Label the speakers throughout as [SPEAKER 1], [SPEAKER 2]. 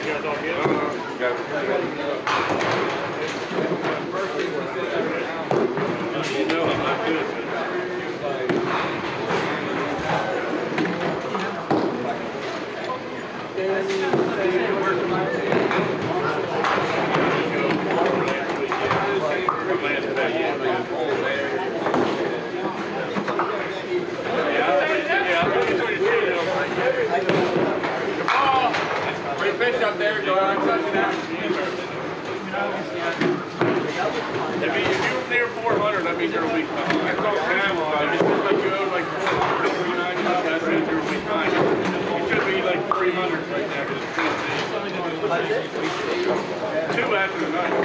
[SPEAKER 1] Fish up there, go out and touch it out. If you're near 400, that means you're a weak time. That's all time. If it's like you owe like 400, 490, that means you're a weak time. You should be like 300 right now. Two after the night.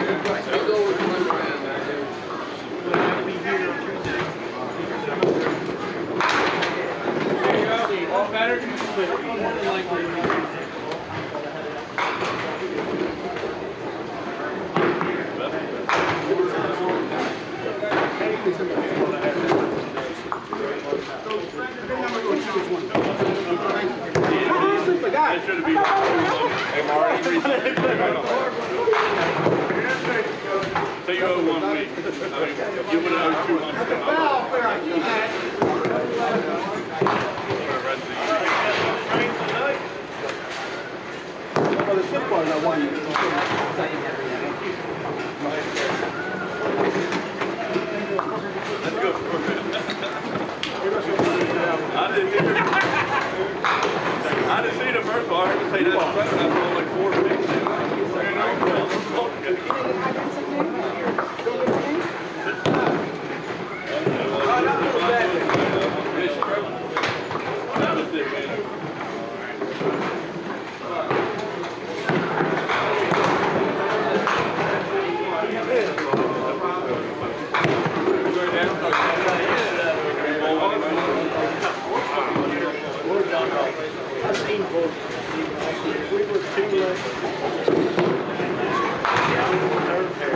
[SPEAKER 1] There you go. All better, but more than likely. That should be. So you owe 1 week. You would owe 2 months.
[SPEAKER 2] Well, the ship was I won.
[SPEAKER 1] Let's go for it. I didn't see the first part. I didn't say that's better. That's all like 4 weeks. That was it, man.
[SPEAKER 2] I've seen both. We were Pinland. Third pair.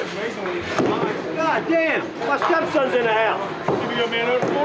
[SPEAKER 2] God damn! My stepson's in the house.
[SPEAKER 1] Give me your man over for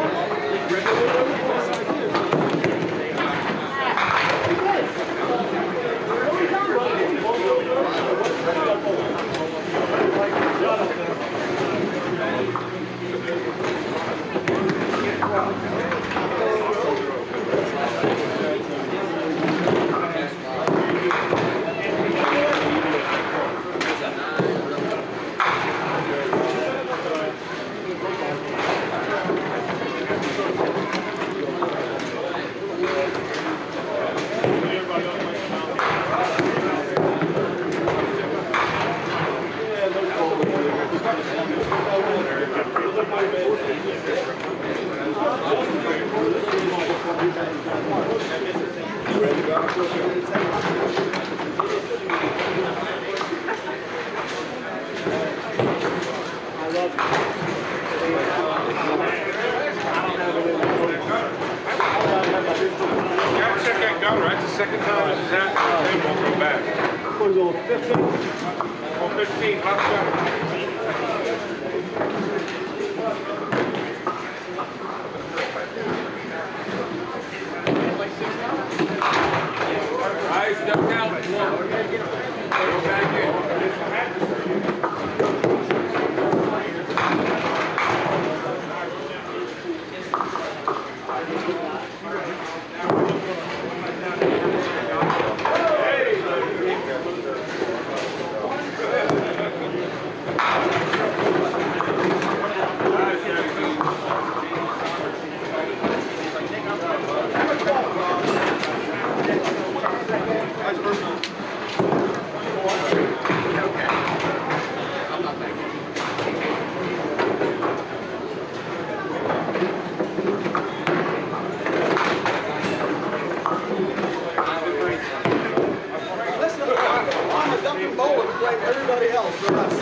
[SPEAKER 1] second time this is happening, they won't go back.
[SPEAKER 2] What is it, 15?
[SPEAKER 1] On 15, hot shot. All right, step down. Go back in.
[SPEAKER 2] Everybody else for us.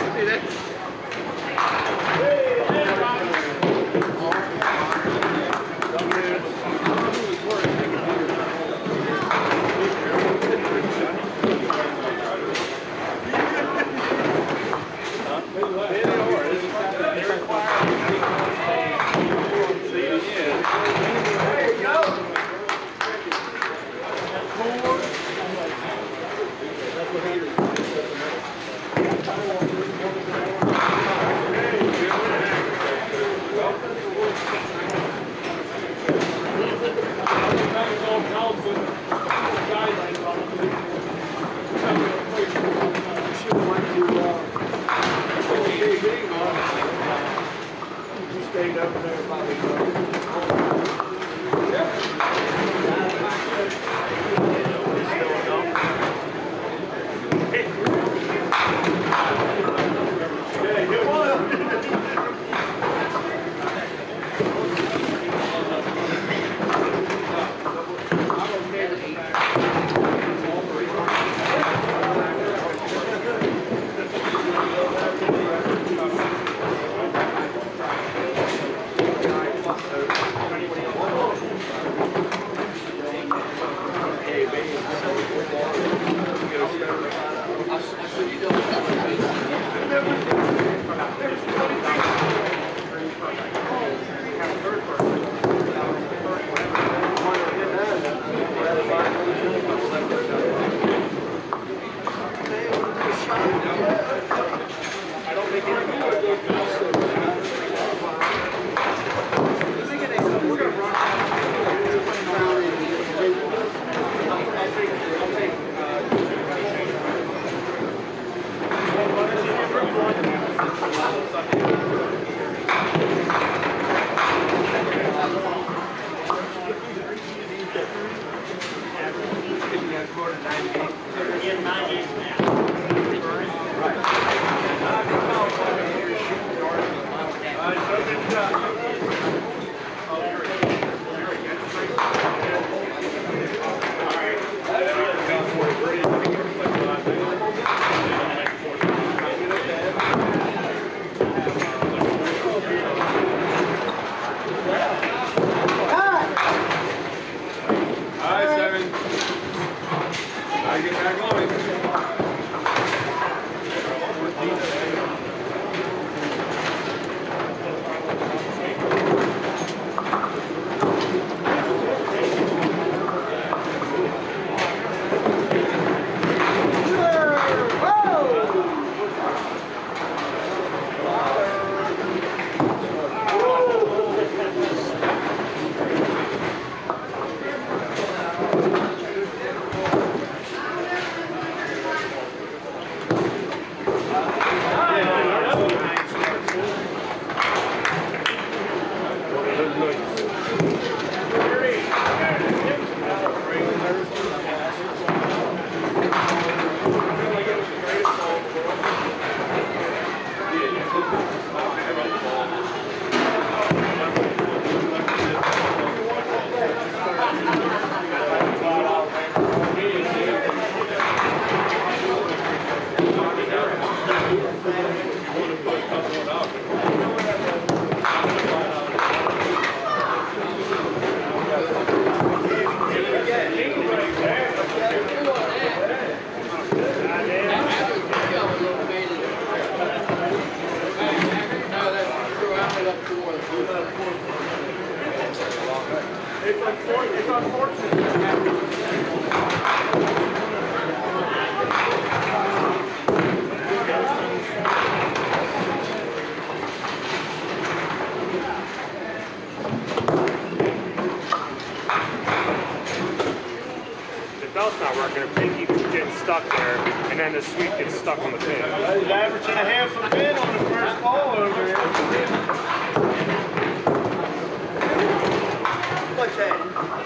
[SPEAKER 1] It's unfortunate.
[SPEAKER 3] Belt's not working, the pin keeps getting stuck there, and then the sweep gets stuck on the pin.
[SPEAKER 1] He's averaging a half a pin on the first ball over here.
[SPEAKER 2] What's that?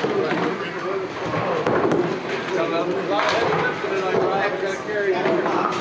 [SPEAKER 2] Carry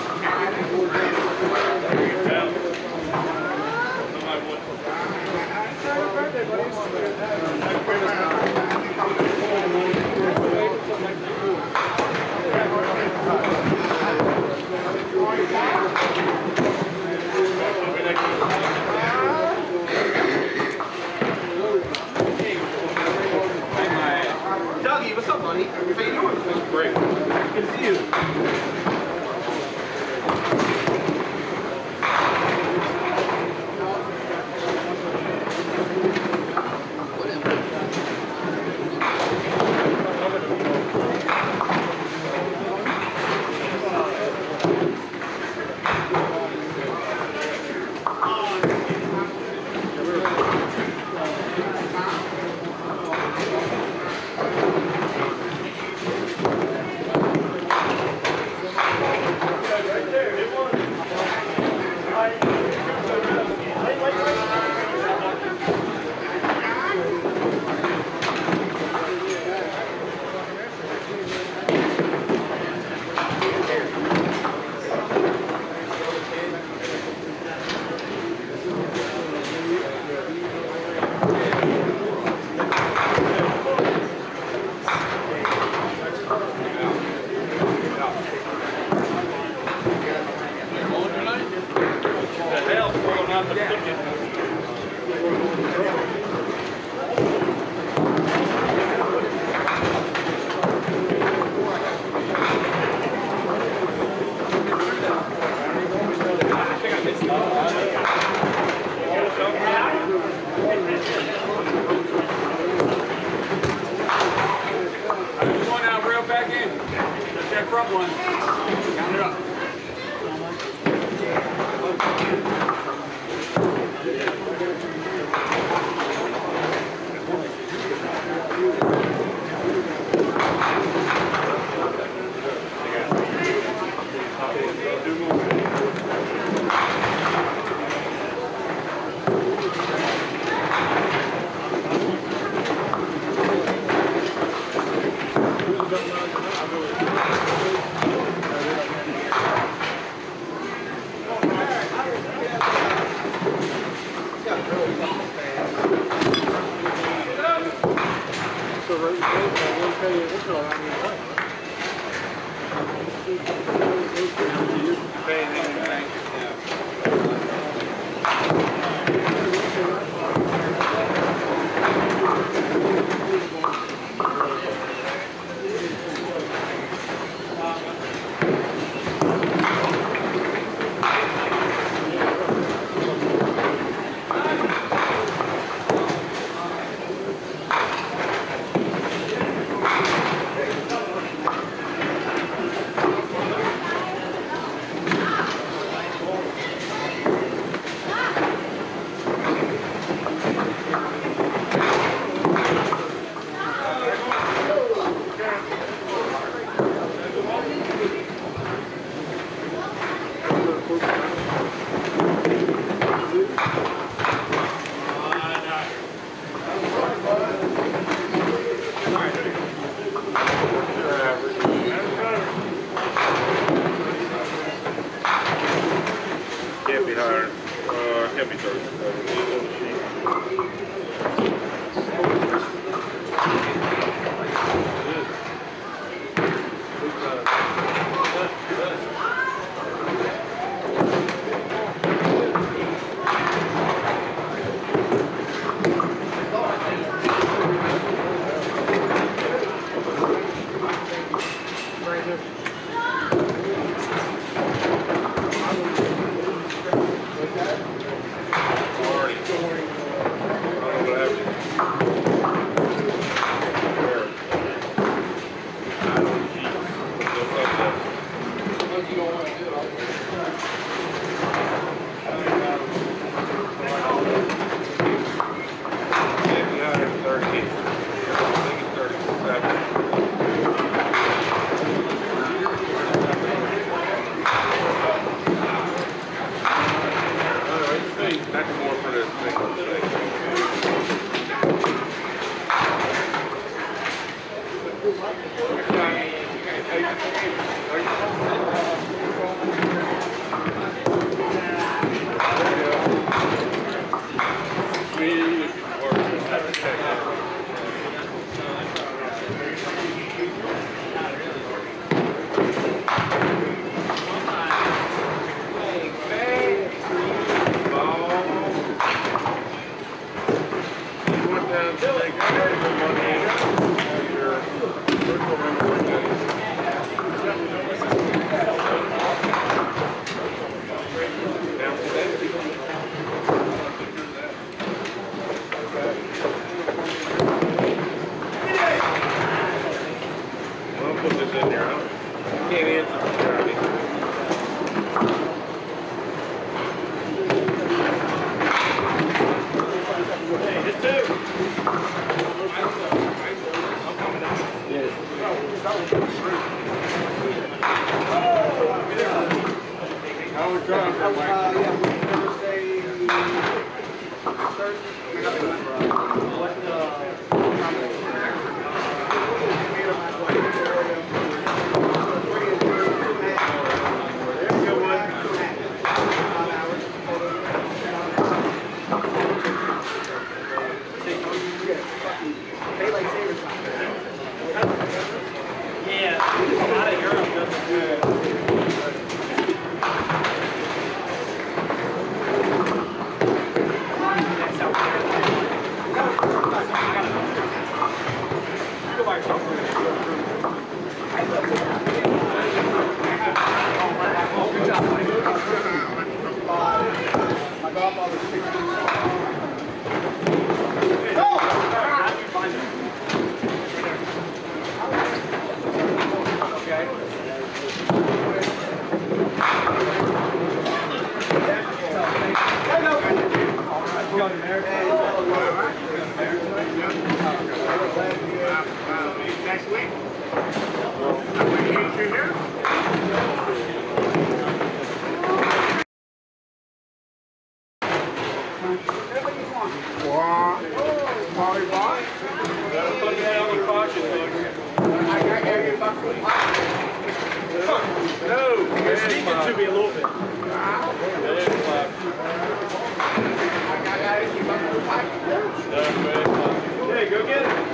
[SPEAKER 1] can't be 30.
[SPEAKER 4] Next week.
[SPEAKER 2] You're speaking to me a little bit. Hey, go get it.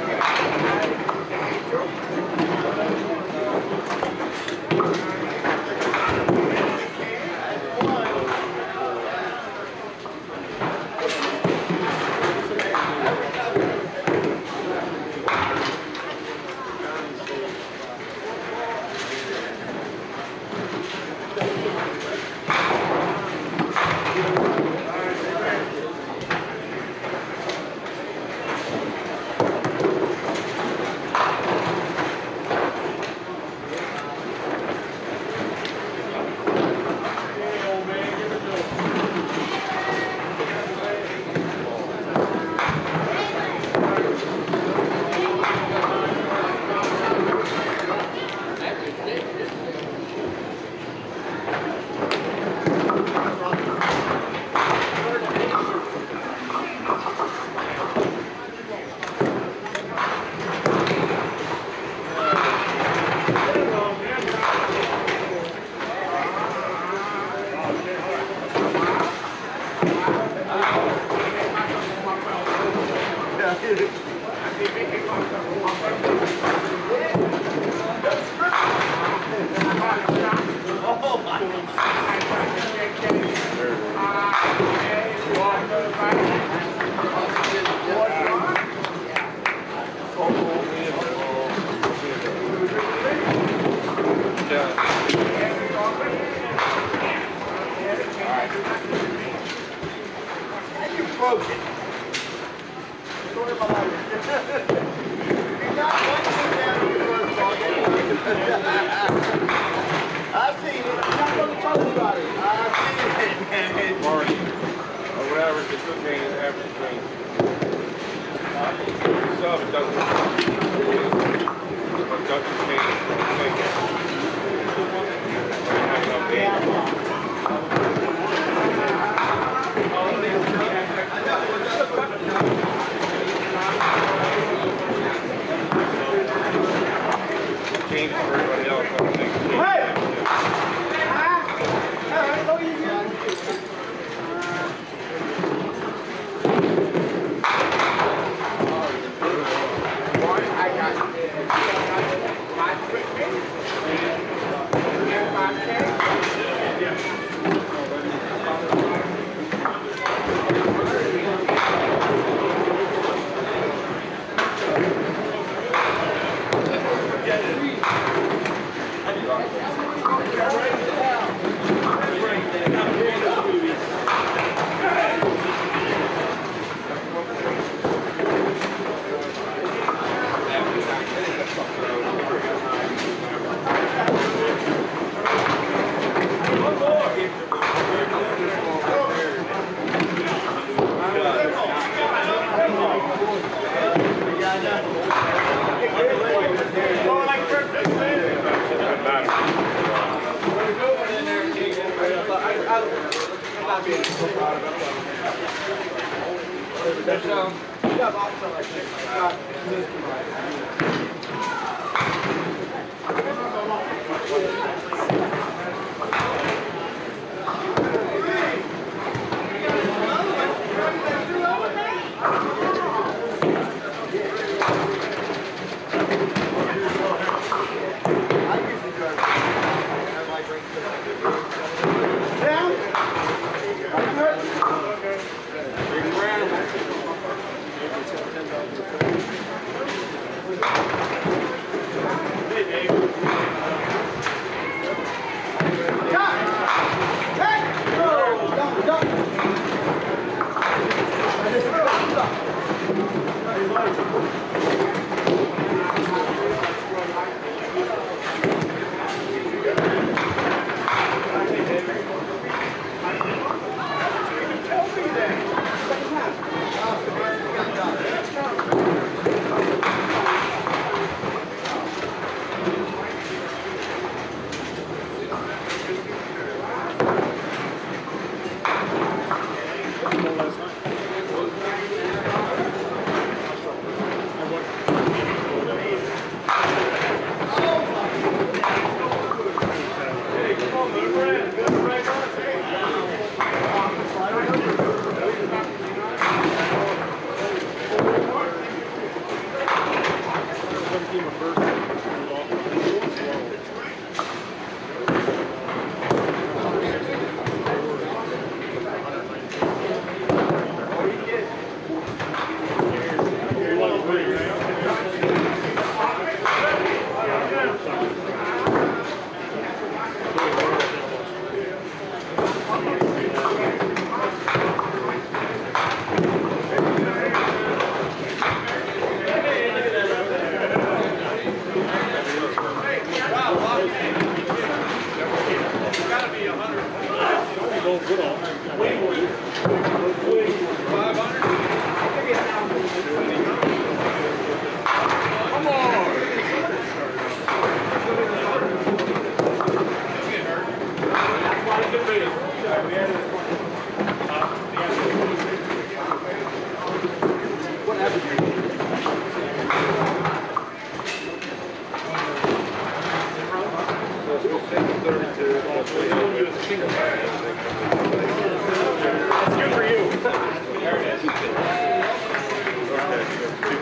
[SPEAKER 1] That's good for you.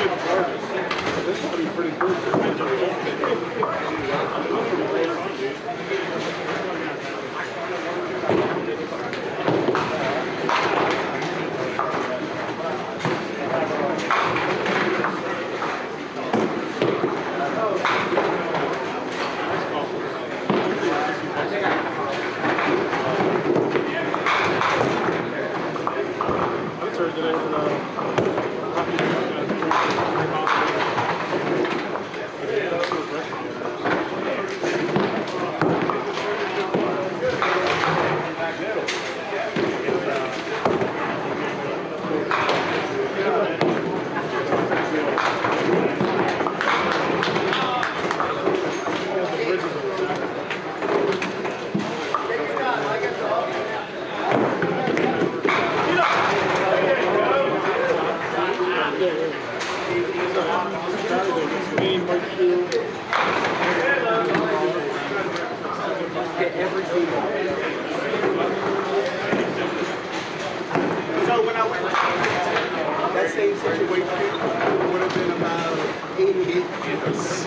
[SPEAKER 4] So when I went, that same situation would have been about 88 years.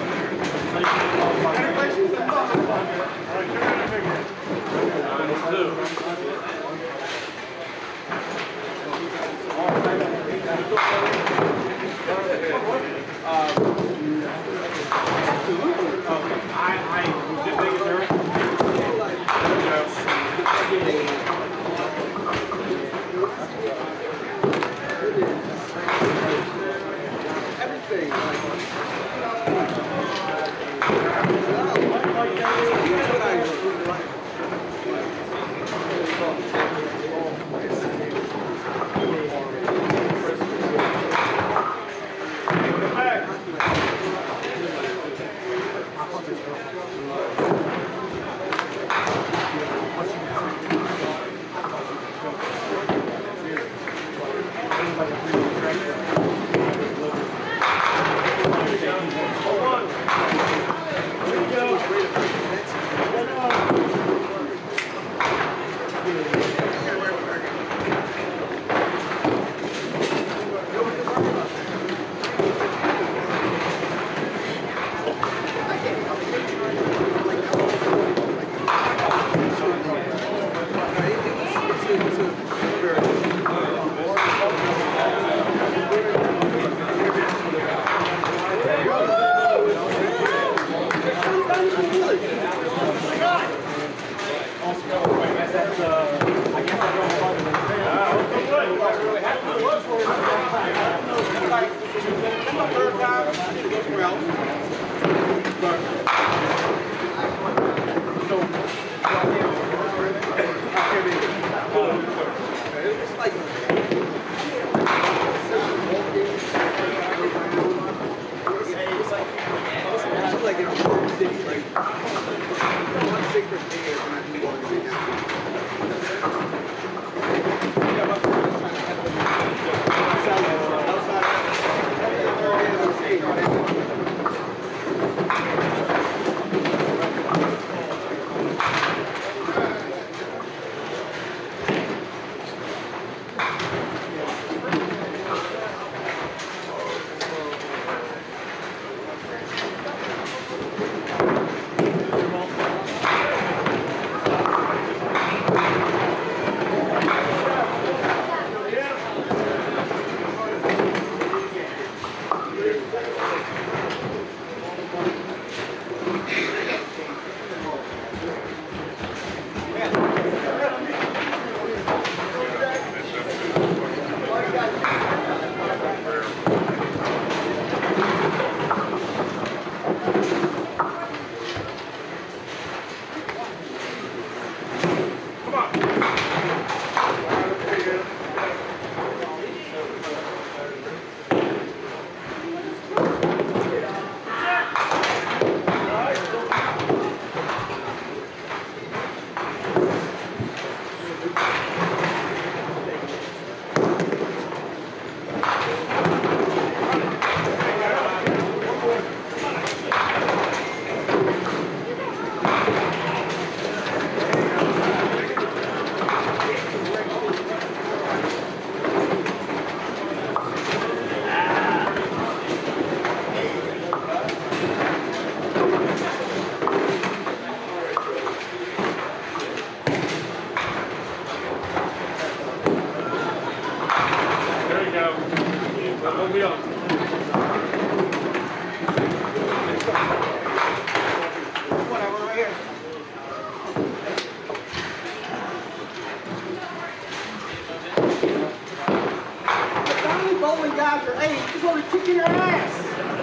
[SPEAKER 4] kicking your ass.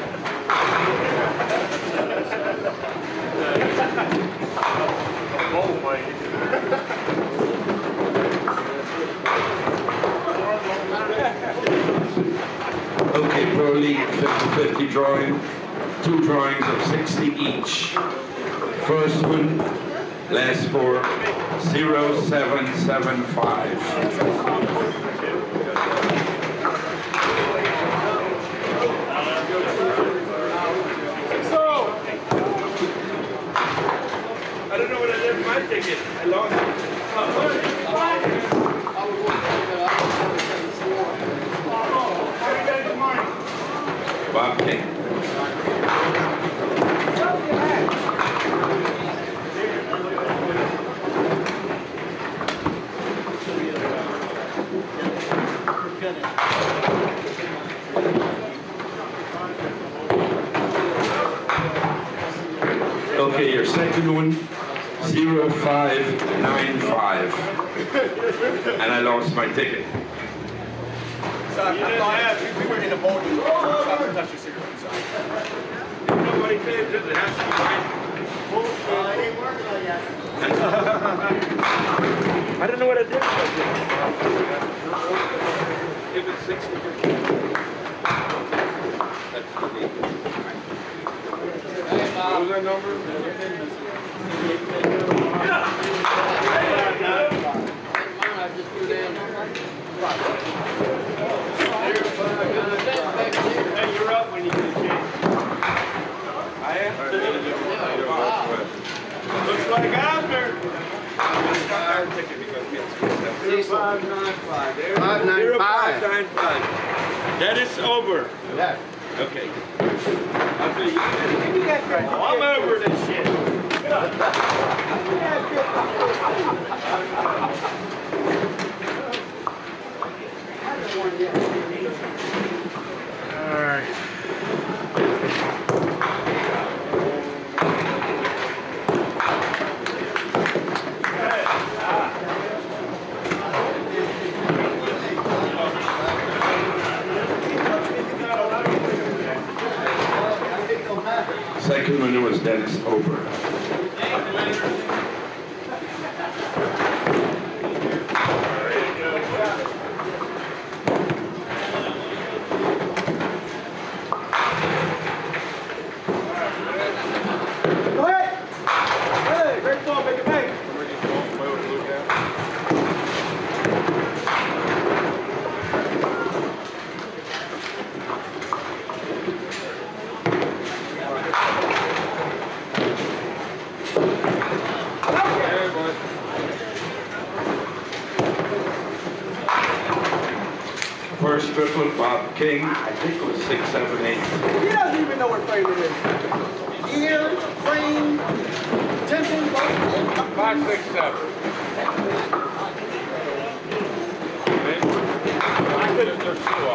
[SPEAKER 5] Okay, Pro League 50-50 drawing. 2 drawings of 60 each. First one, last 4, 0775.
[SPEAKER 1] I don't know what I did with my ticket. I lost it.
[SPEAKER 5] Bob King. Okay, your second one, 0595. And I lost my ticket.
[SPEAKER 4] So I thought we were in a bowling. So I touched your cigarette.
[SPEAKER 1] Nobody pays it. It has to be mine.
[SPEAKER 3] I don't know what I did.
[SPEAKER 1] If it's 60, that's the need. What was that number?
[SPEAKER 2] Hey, you're up when you get a chance.
[SPEAKER 1] I am.
[SPEAKER 2] Looks like after.
[SPEAKER 1] Our ticket because we have
[SPEAKER 2] 595. There.
[SPEAKER 1] 0595. That is over.
[SPEAKER 4] Yeah.
[SPEAKER 1] Okay. I'll tell you.
[SPEAKER 2] Oh, I'm over this shit.
[SPEAKER 3] All right.
[SPEAKER 5] Second winner was Dennis Ober.
[SPEAKER 4] Go ahead. Hey, great ball, make it make.
[SPEAKER 5] First triple, Bob King. I think it was 6, 7, 8.
[SPEAKER 4] He doesn't even know what frame it is. Year, frame, tension,
[SPEAKER 1] 5, 6, 7. I could have just 2 of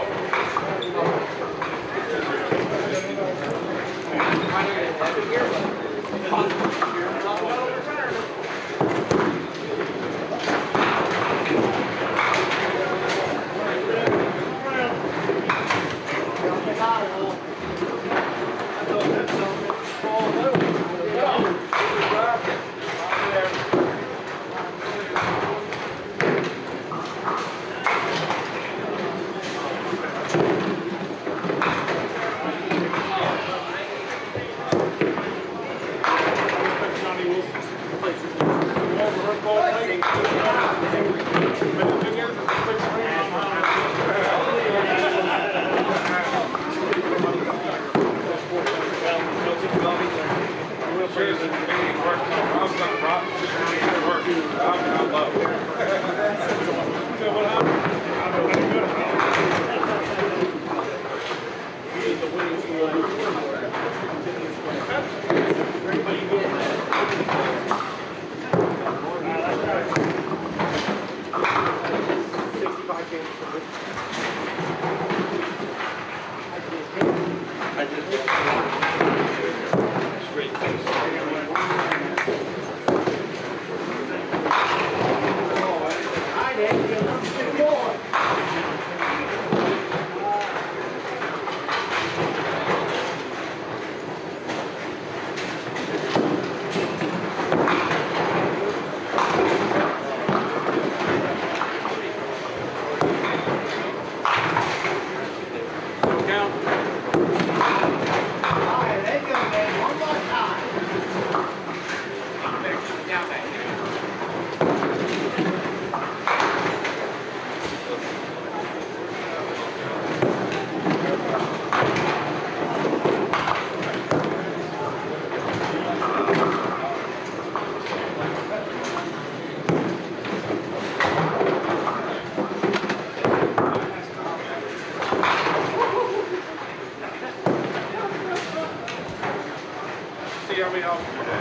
[SPEAKER 1] somebody else do that.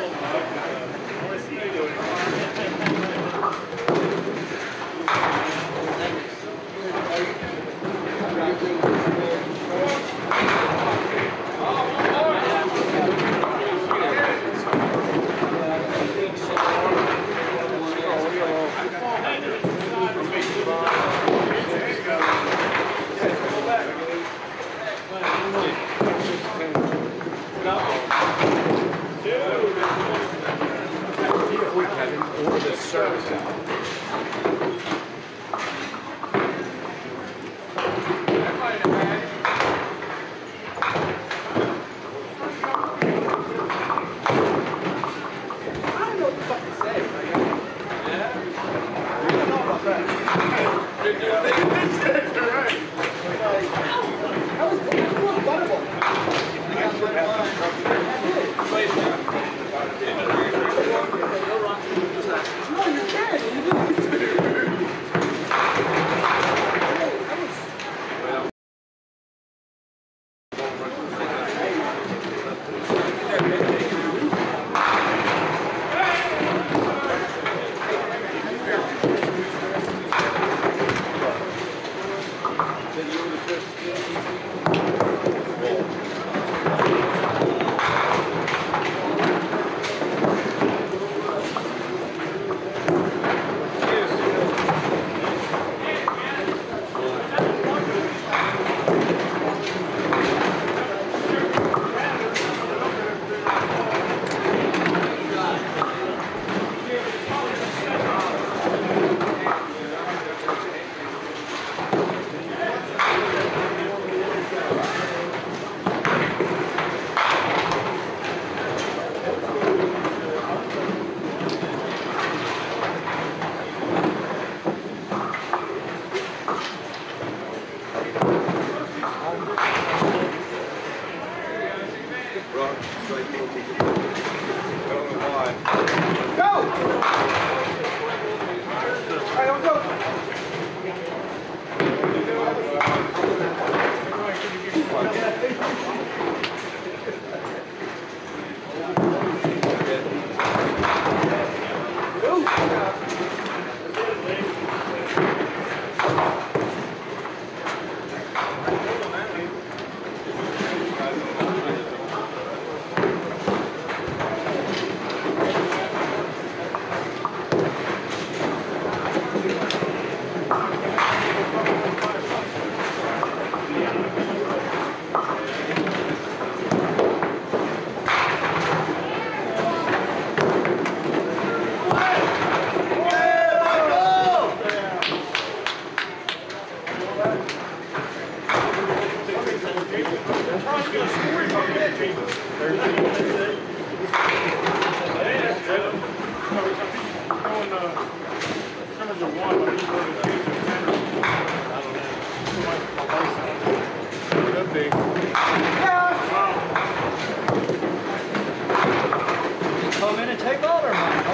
[SPEAKER 6] Come in and take all their money.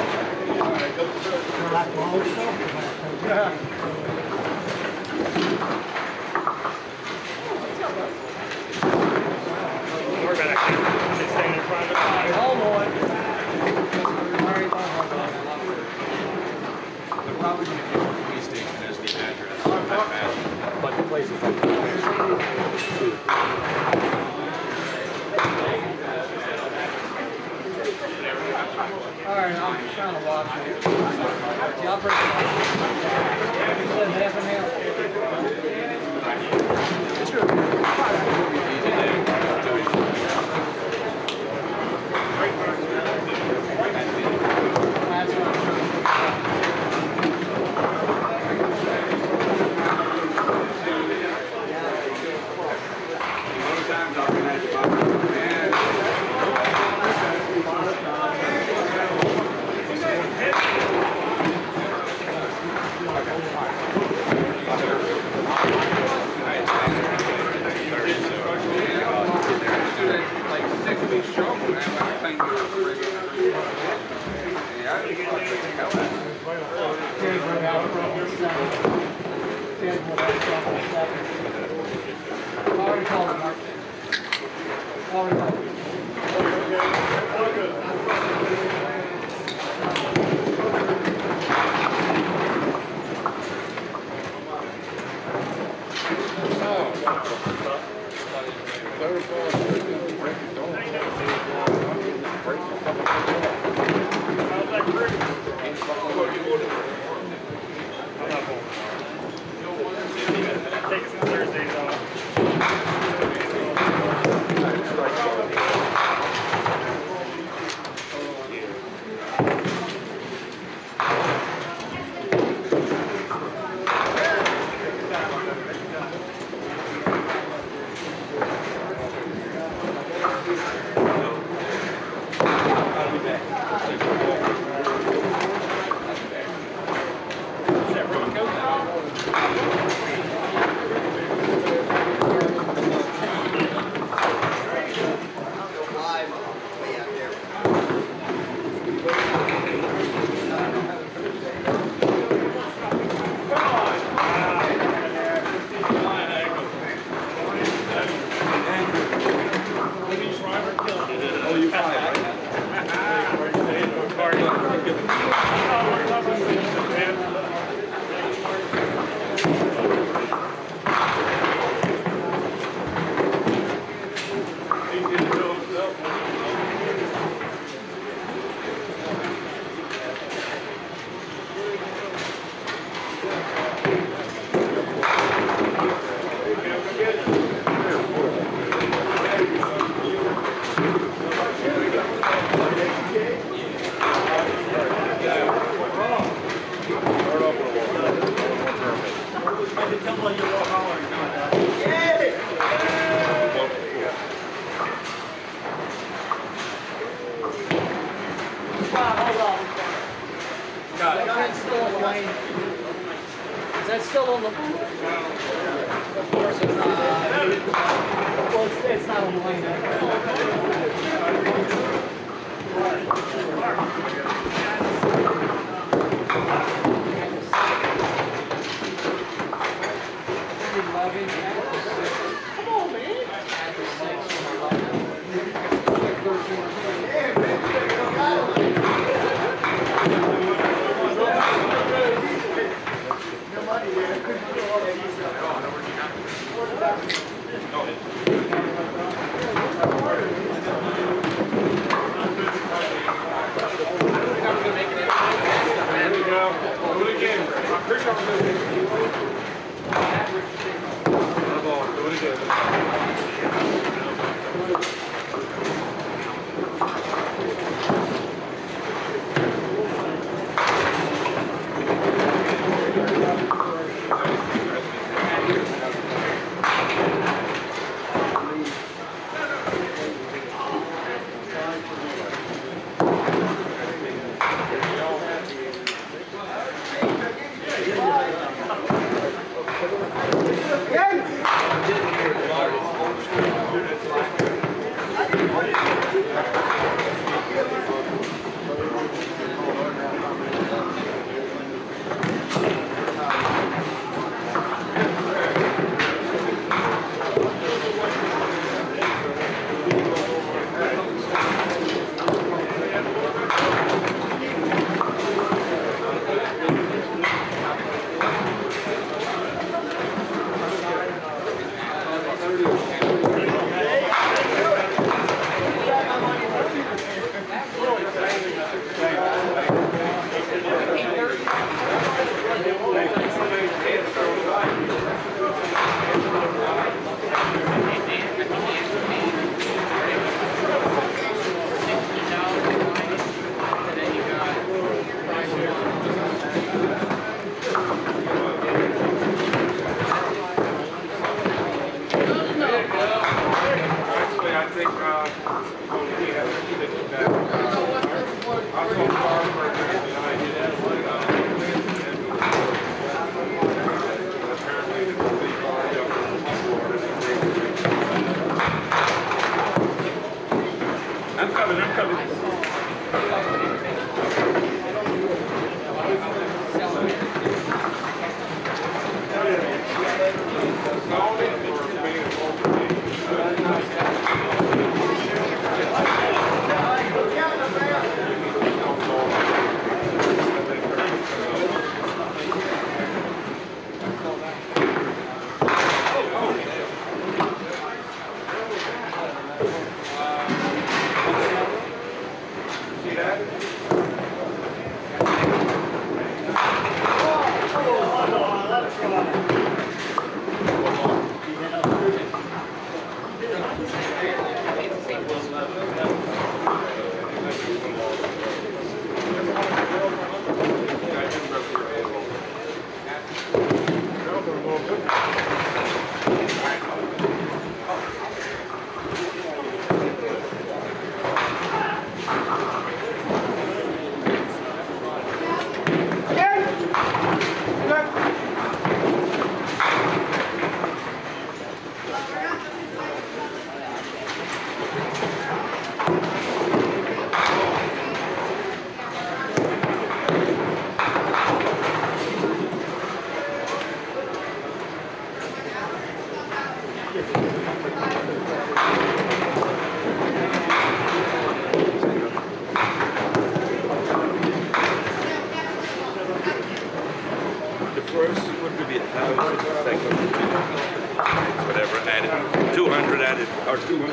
[SPEAKER 3] We're gonna keep staying in front of the car.
[SPEAKER 6] Oh boy.
[SPEAKER 7] They're probably going to give the police station as the address.
[SPEAKER 3] But the place is like
[SPEAKER 6] Alright, I'm trying to watch it. Yeah, I'll break it up. You said half and half? That's already called it, Mark. Already called it.
[SPEAKER 3] How's that cruise? I'm not home. Taking some Thursdays off.
[SPEAKER 6] That's still on the lane. Is that still on the? Of course it's not. Well, it's not on the lane. Come on, man.
[SPEAKER 1] Do it again.
[SPEAKER 5] The first would be 1,000, the second would be whatever, added 200 added, or 200.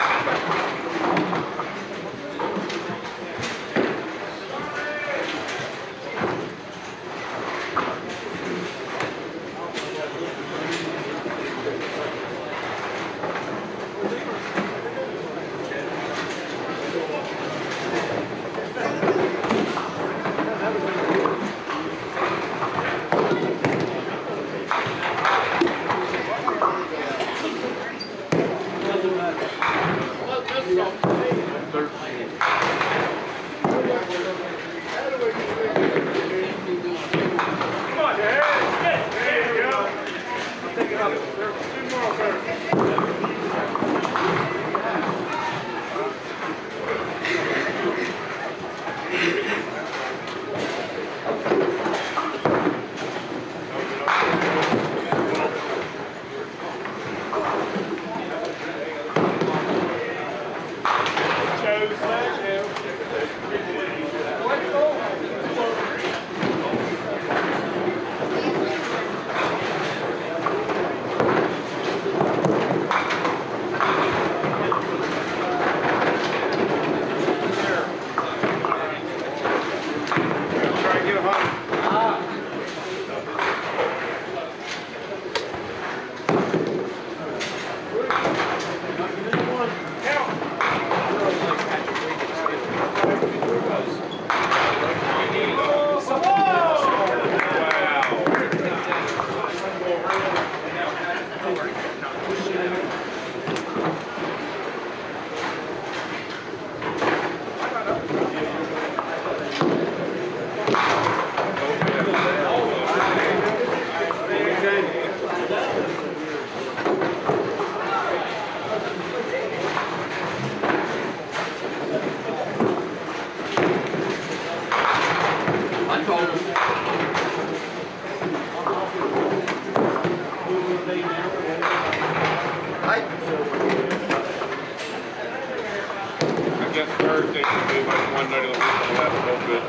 [SPEAKER 1] Thursday should be like one night of the week on the last little bit.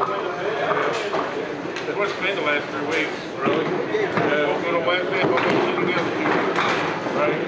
[SPEAKER 1] What's been the last 3 weeks, really? Yeah, we'll go to Wednesday, we'll go to the other 2 weeks, right?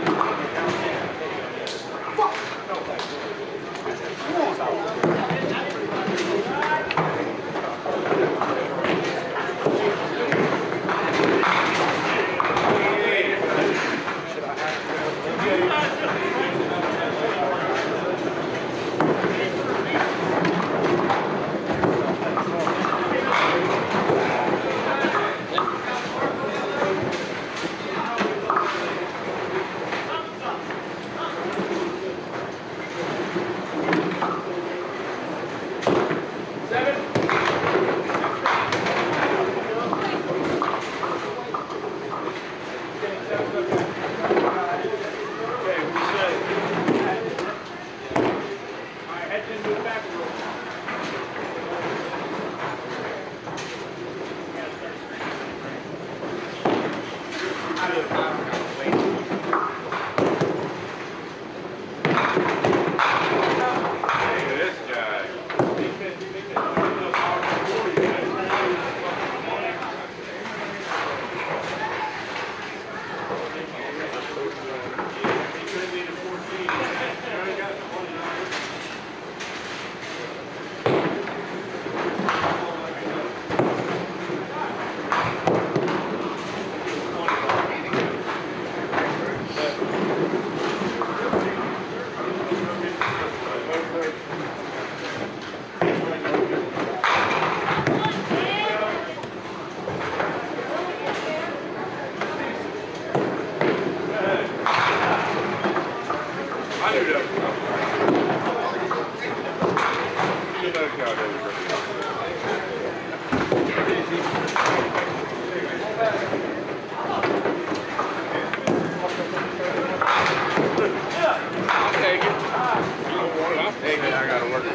[SPEAKER 3] I gotta work.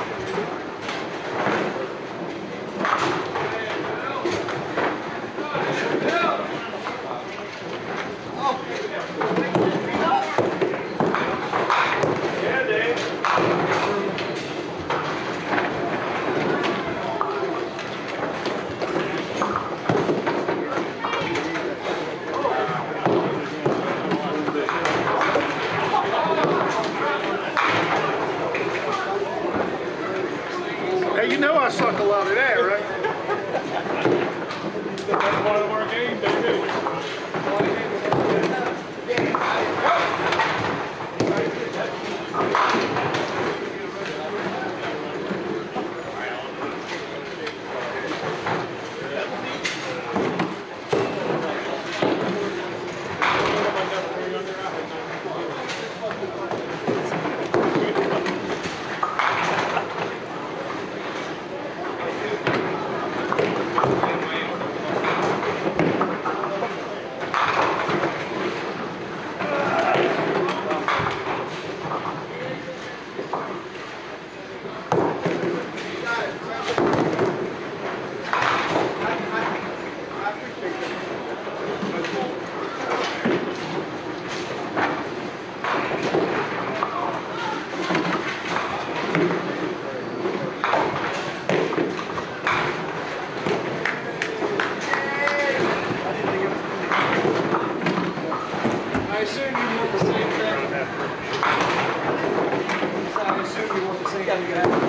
[SPEAKER 2] Yeah, Dave.
[SPEAKER 1] Hey, you know I suck a lot of that, right?
[SPEAKER 3] That's part of our game, baby.
[SPEAKER 6] I assume you want the same thing. So I assume you want the same thing.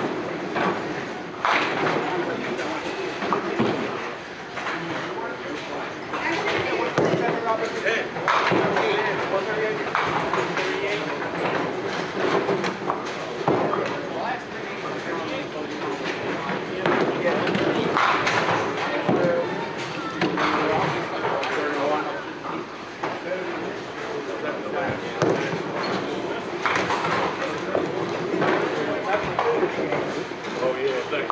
[SPEAKER 3] Oh yeah, thanks,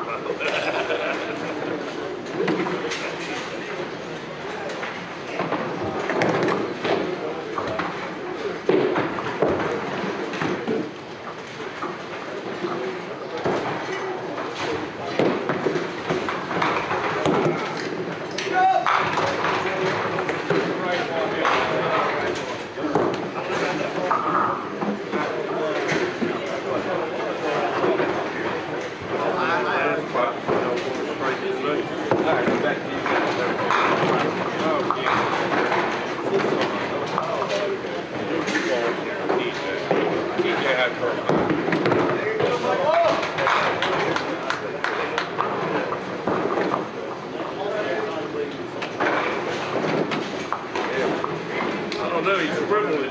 [SPEAKER 1] I don't know, he's scribbling.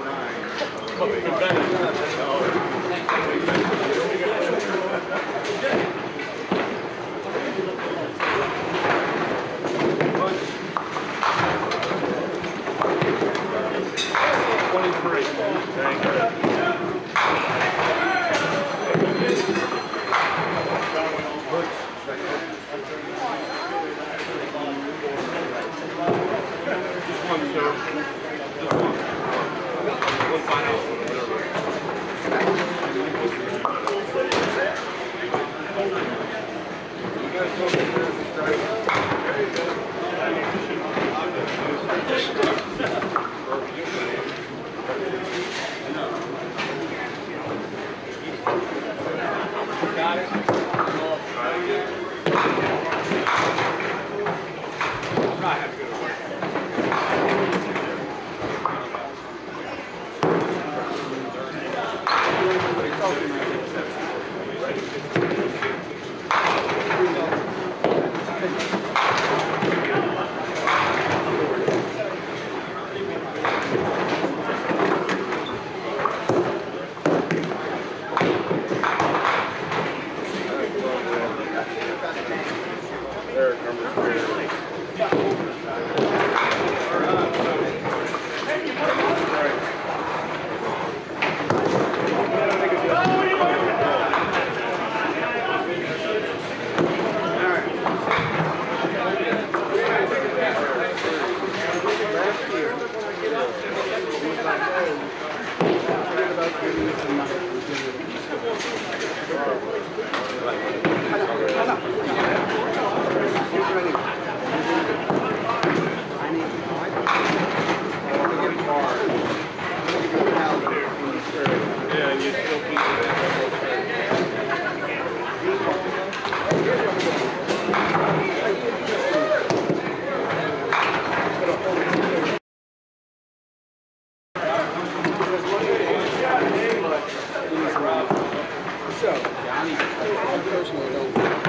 [SPEAKER 4] So, I personally don't.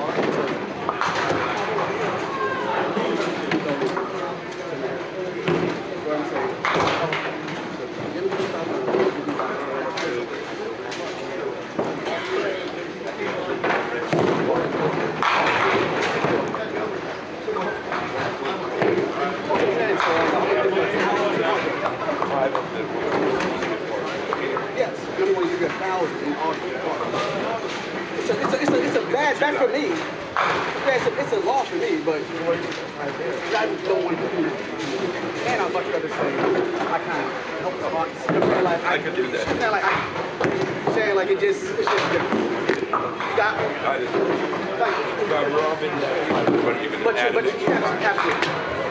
[SPEAKER 4] Yes, the only one you get 1,000 in August. It's a bad bet for me. It's a loss for me, but I don't want to do it. And I'd much rather say I kind of help the Hawks. Like,
[SPEAKER 5] I could do that.
[SPEAKER 4] It's not like I'm saying like it's just different. You got me.
[SPEAKER 5] I just, but Robin, wouldn't even
[SPEAKER 4] But
[SPEAKER 5] add
[SPEAKER 4] you
[SPEAKER 5] it.
[SPEAKER 4] absolutely.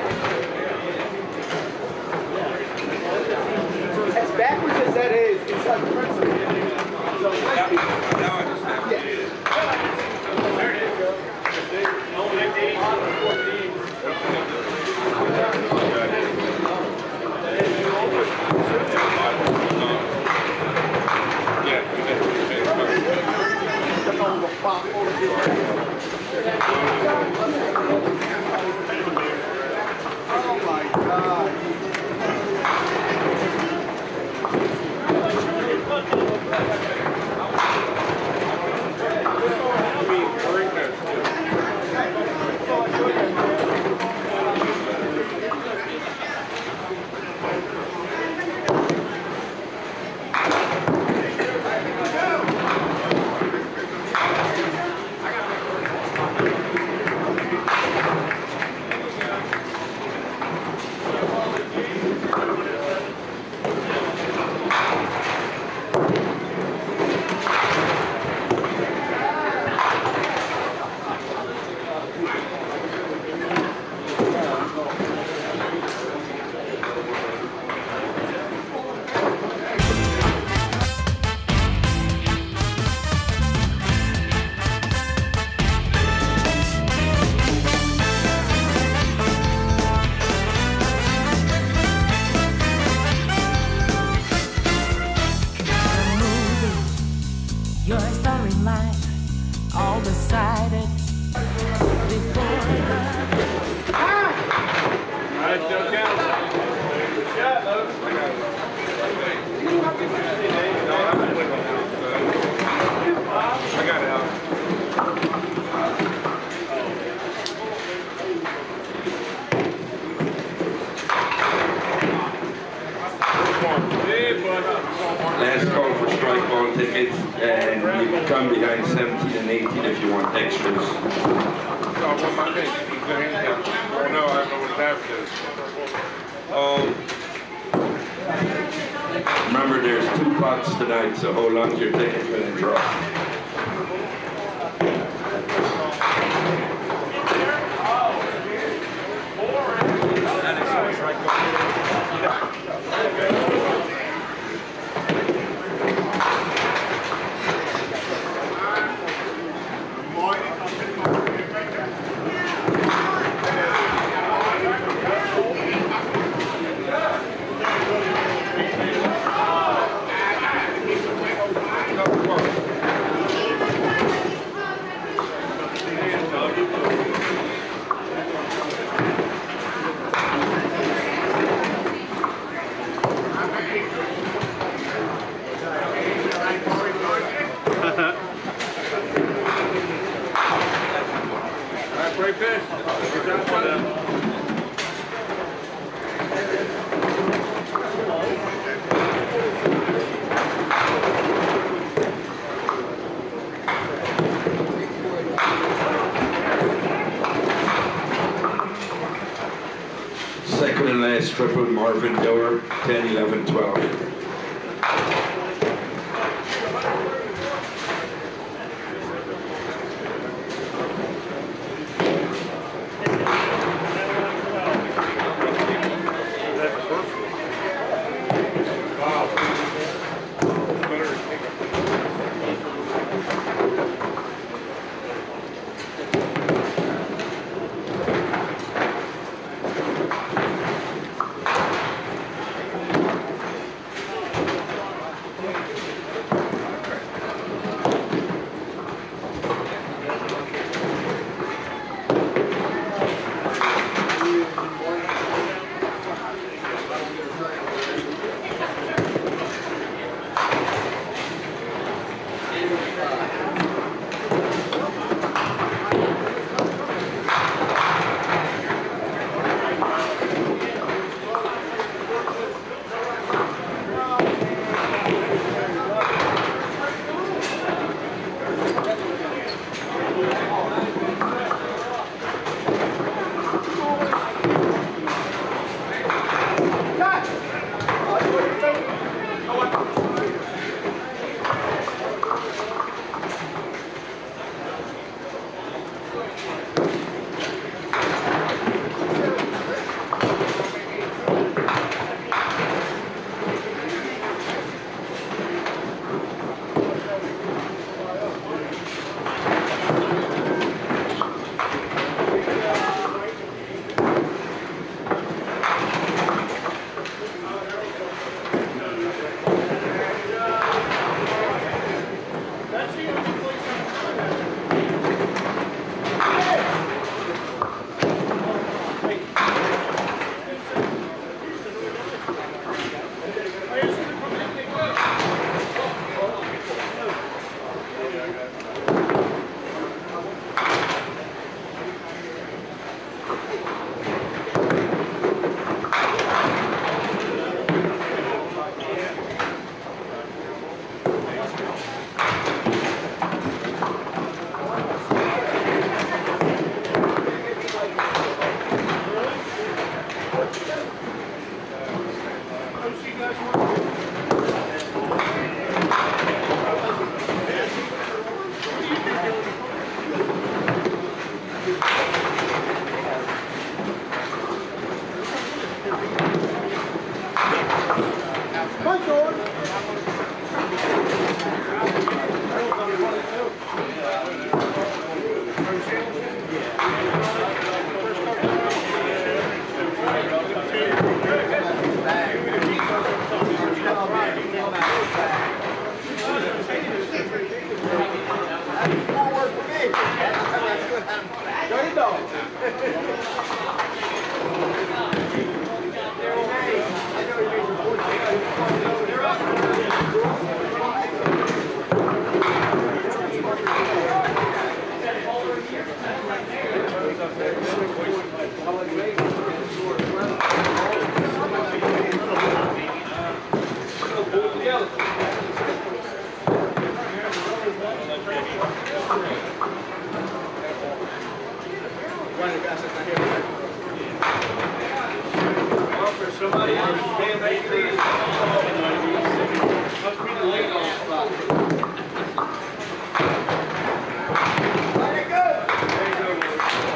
[SPEAKER 4] As backwards as that is, it's like principle. So,
[SPEAKER 5] Now I understand.
[SPEAKER 2] There it is.
[SPEAKER 4] oh my God.
[SPEAKER 8] Your storyline, all decided before the...
[SPEAKER 1] I still count.
[SPEAKER 2] Good shot, Logan.
[SPEAKER 5] I got it out. Last call for strike ball tickets, and you can come behind 17 and 18 if you want extras.
[SPEAKER 1] Oh, what my name? Oh, no, I don't know what that is.
[SPEAKER 5] Remember, there's 2 pots tonight, so hold on to your ticket for the draw.
[SPEAKER 1] Great fish. Good job, son.
[SPEAKER 5] Second and last triple, Marvin Doer, 10, 11, 12.
[SPEAKER 2] Somebody else can't make these. Must be the lead on spot. Let it go. There you go.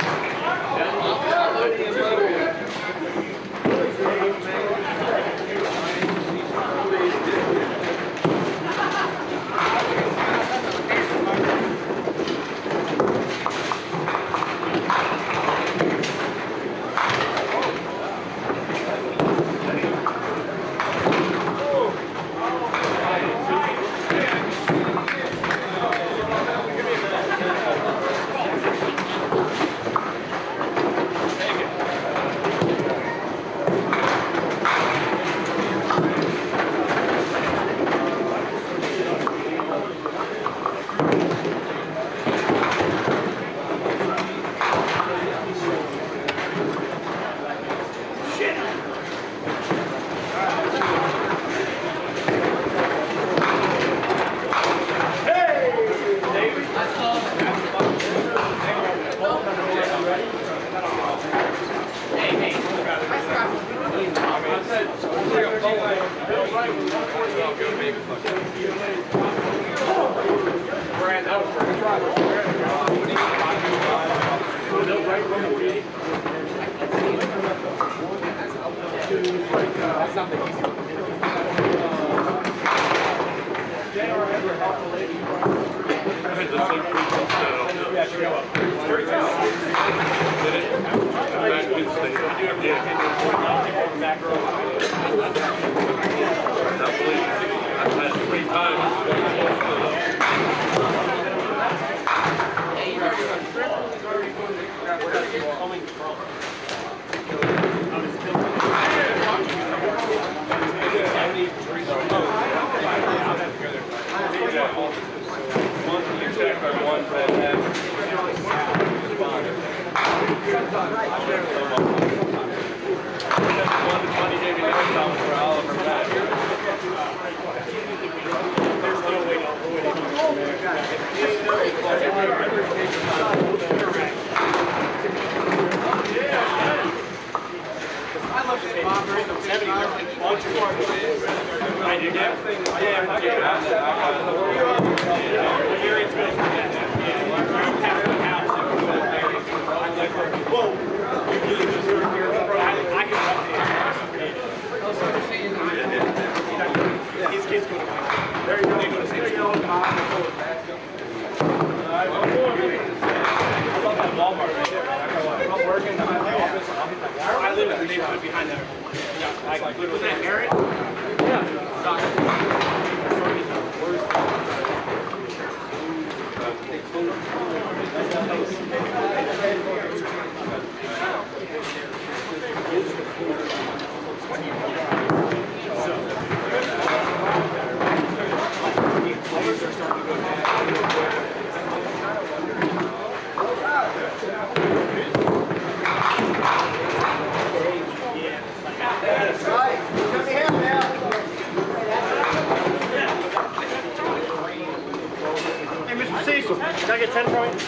[SPEAKER 3] Can I get 10 points?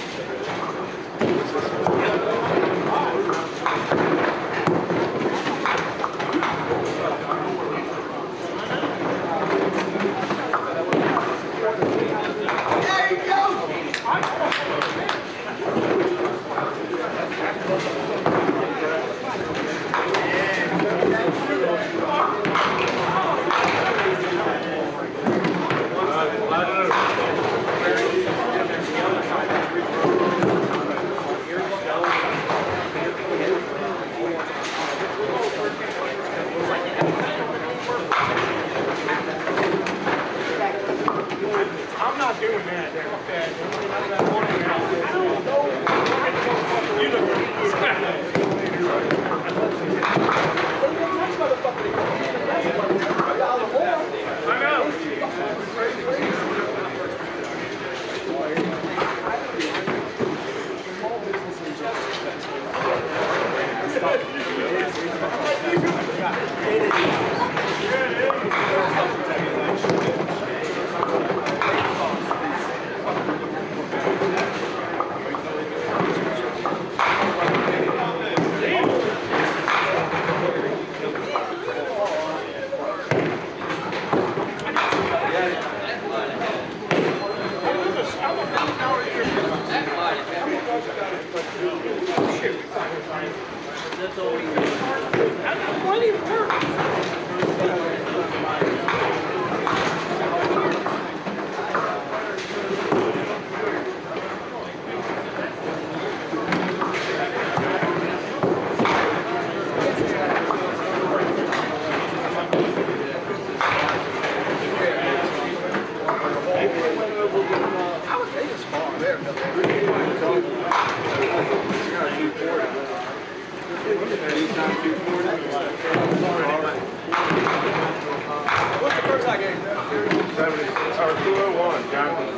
[SPEAKER 3] You know.
[SPEAKER 4] What's the first I gave?
[SPEAKER 3] 70 or 201. Jonathan.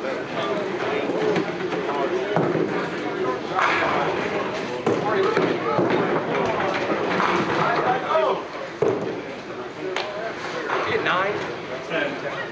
[SPEAKER 4] Get 9.
[SPEAKER 3] 10.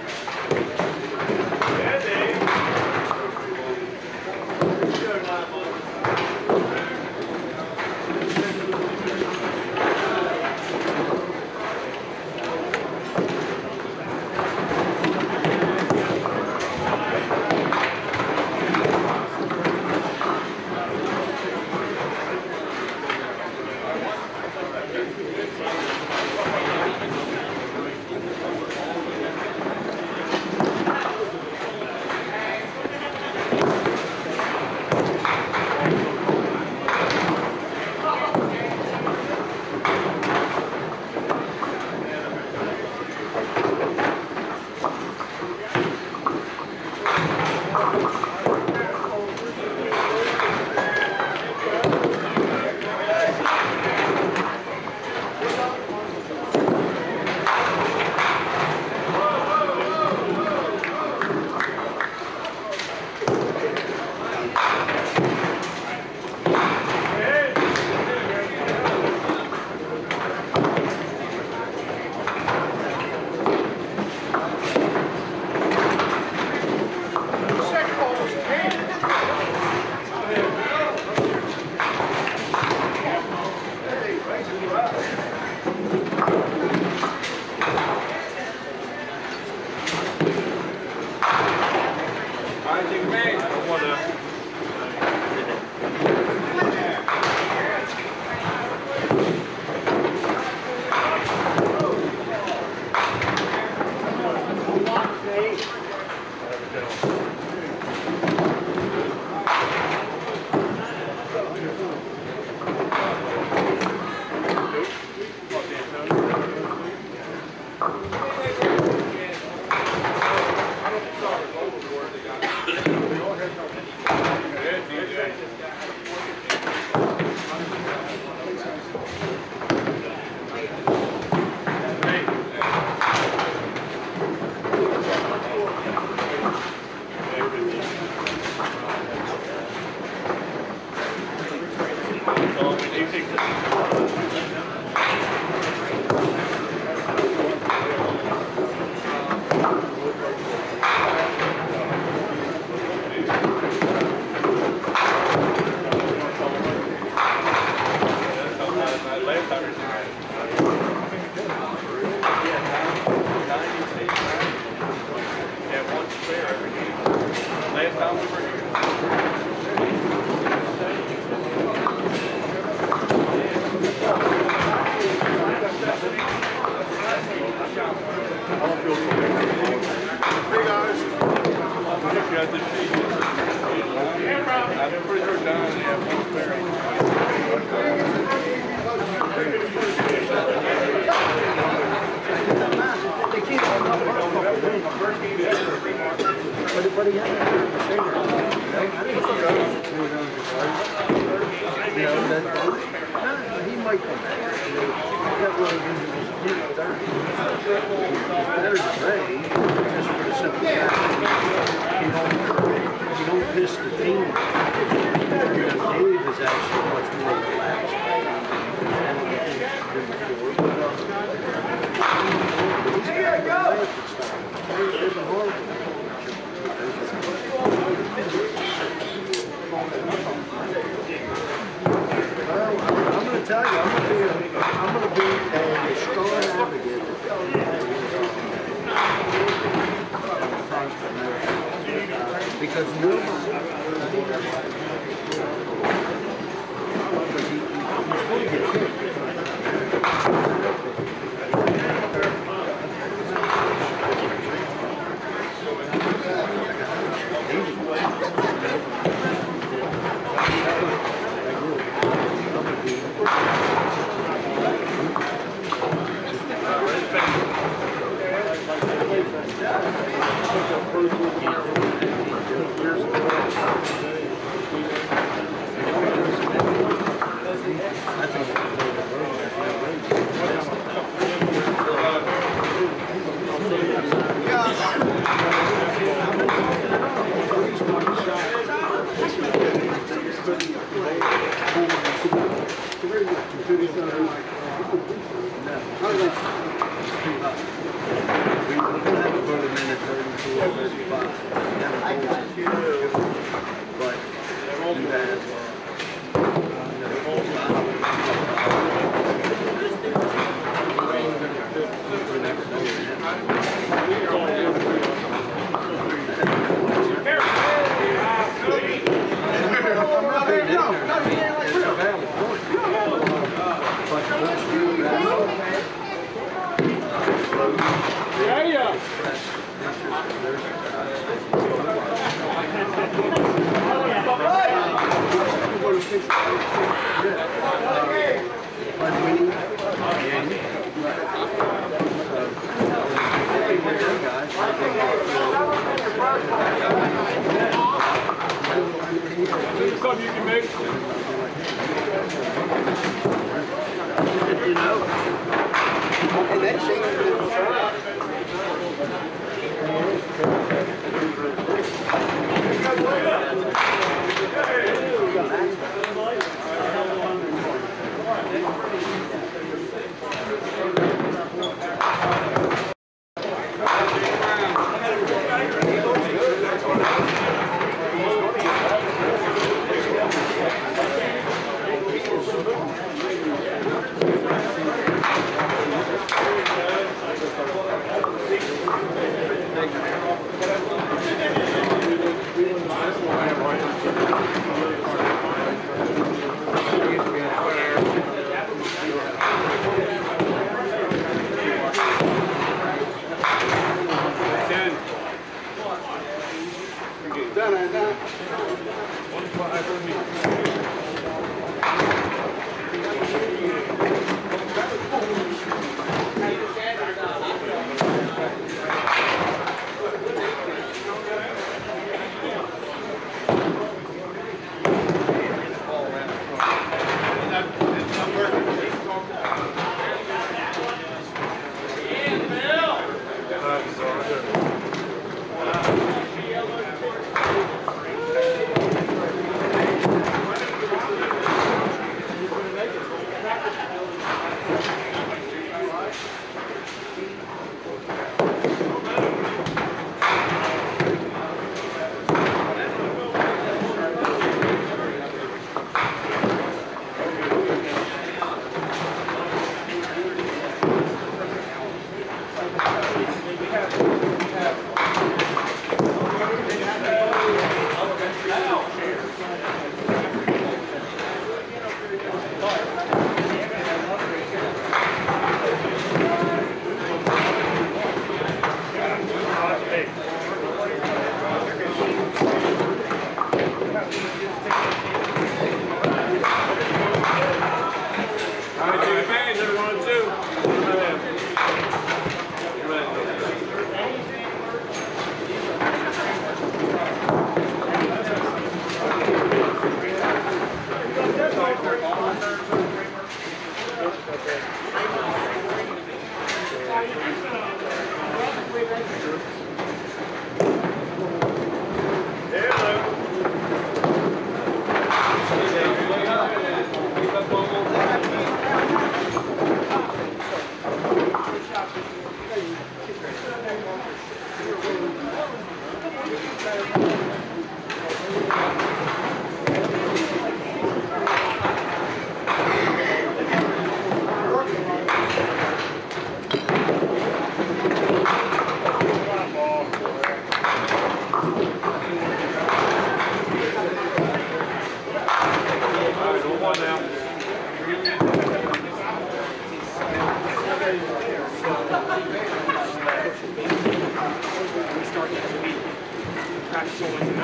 [SPEAKER 4] What do you have?
[SPEAKER 6] He might come back. That was his 30. Better than Ray, just for the simple fact that you don't piss the team. Dave is actually much more relaxed than before. Here we go. They've been horrible. Well, I'm going to tell you, I'm going to be a strong advocate because nobody, he's going to get hit.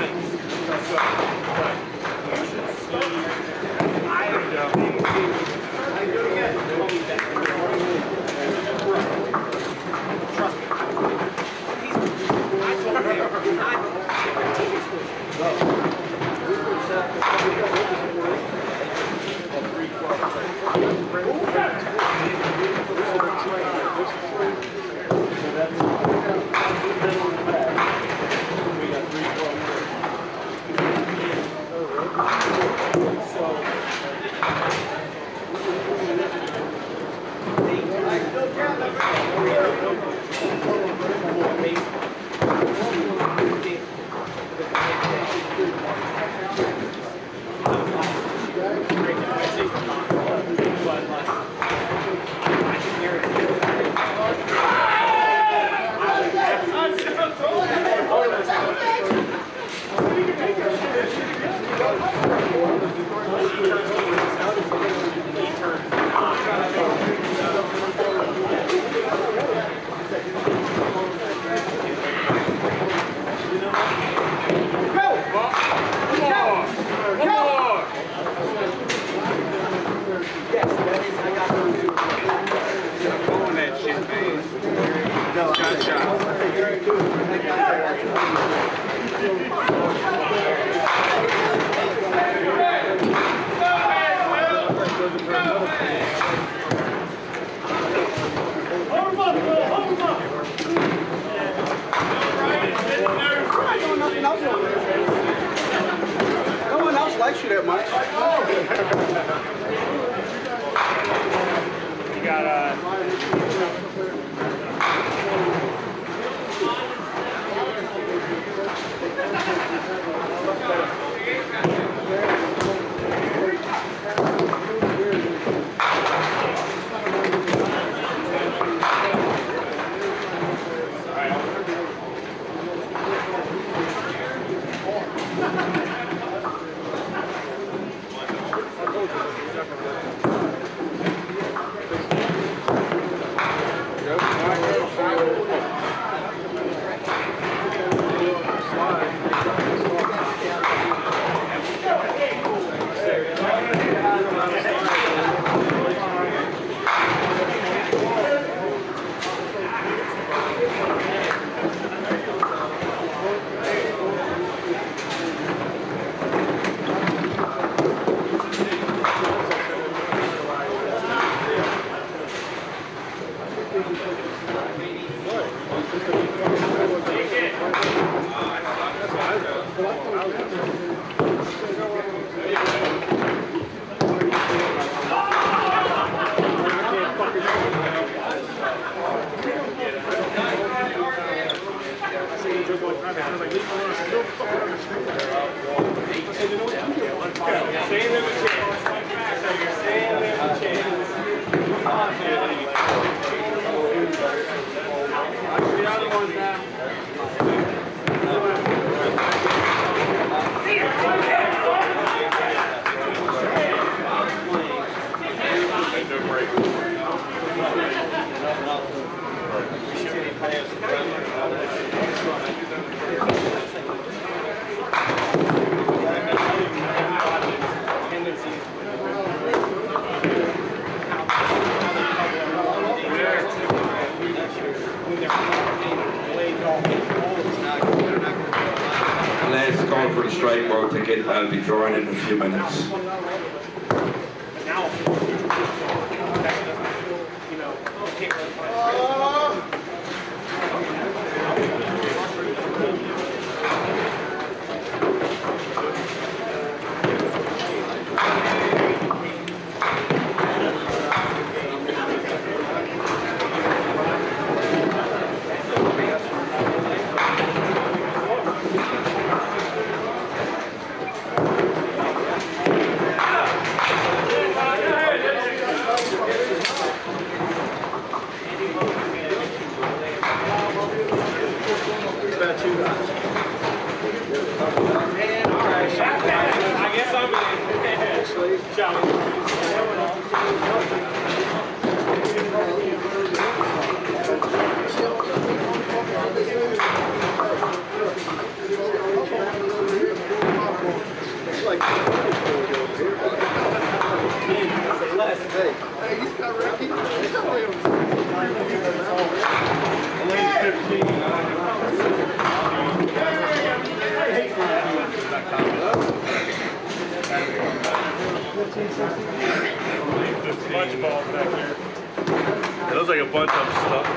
[SPEAKER 3] heights. So, but you should see. Trust me. I told him not
[SPEAKER 4] No one else likes you that much.
[SPEAKER 3] You got
[SPEAKER 5] Last call for the strike road ticket. I'll be drawing in a few minutes.
[SPEAKER 3] Bunch of balls back here.
[SPEAKER 1] It looks like a bunch of stuff.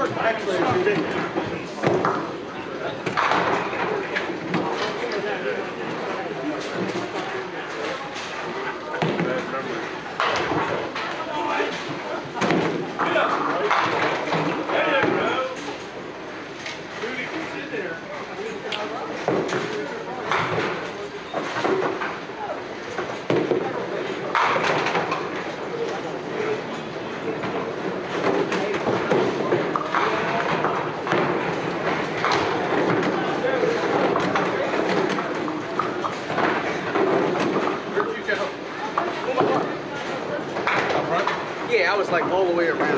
[SPEAKER 6] Actually, it's ridiculous.
[SPEAKER 4] Yeah, I was like all the way around.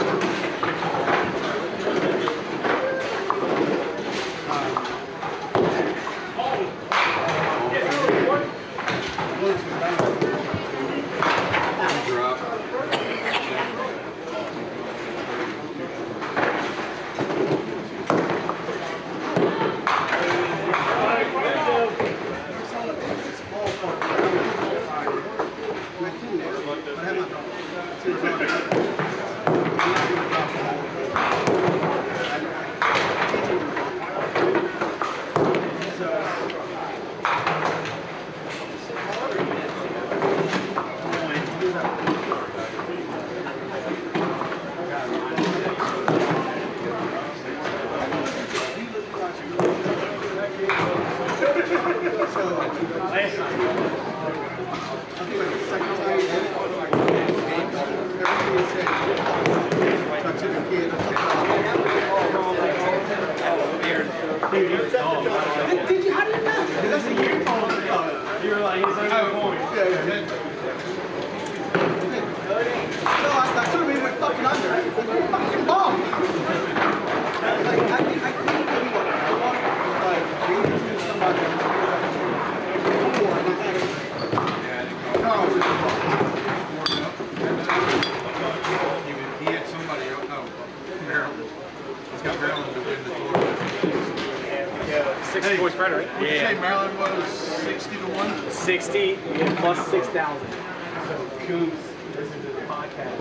[SPEAKER 7] Maryland was 60 to 1?
[SPEAKER 4] 60, yeah, plus 6,000. So, Coons listen to the podcast.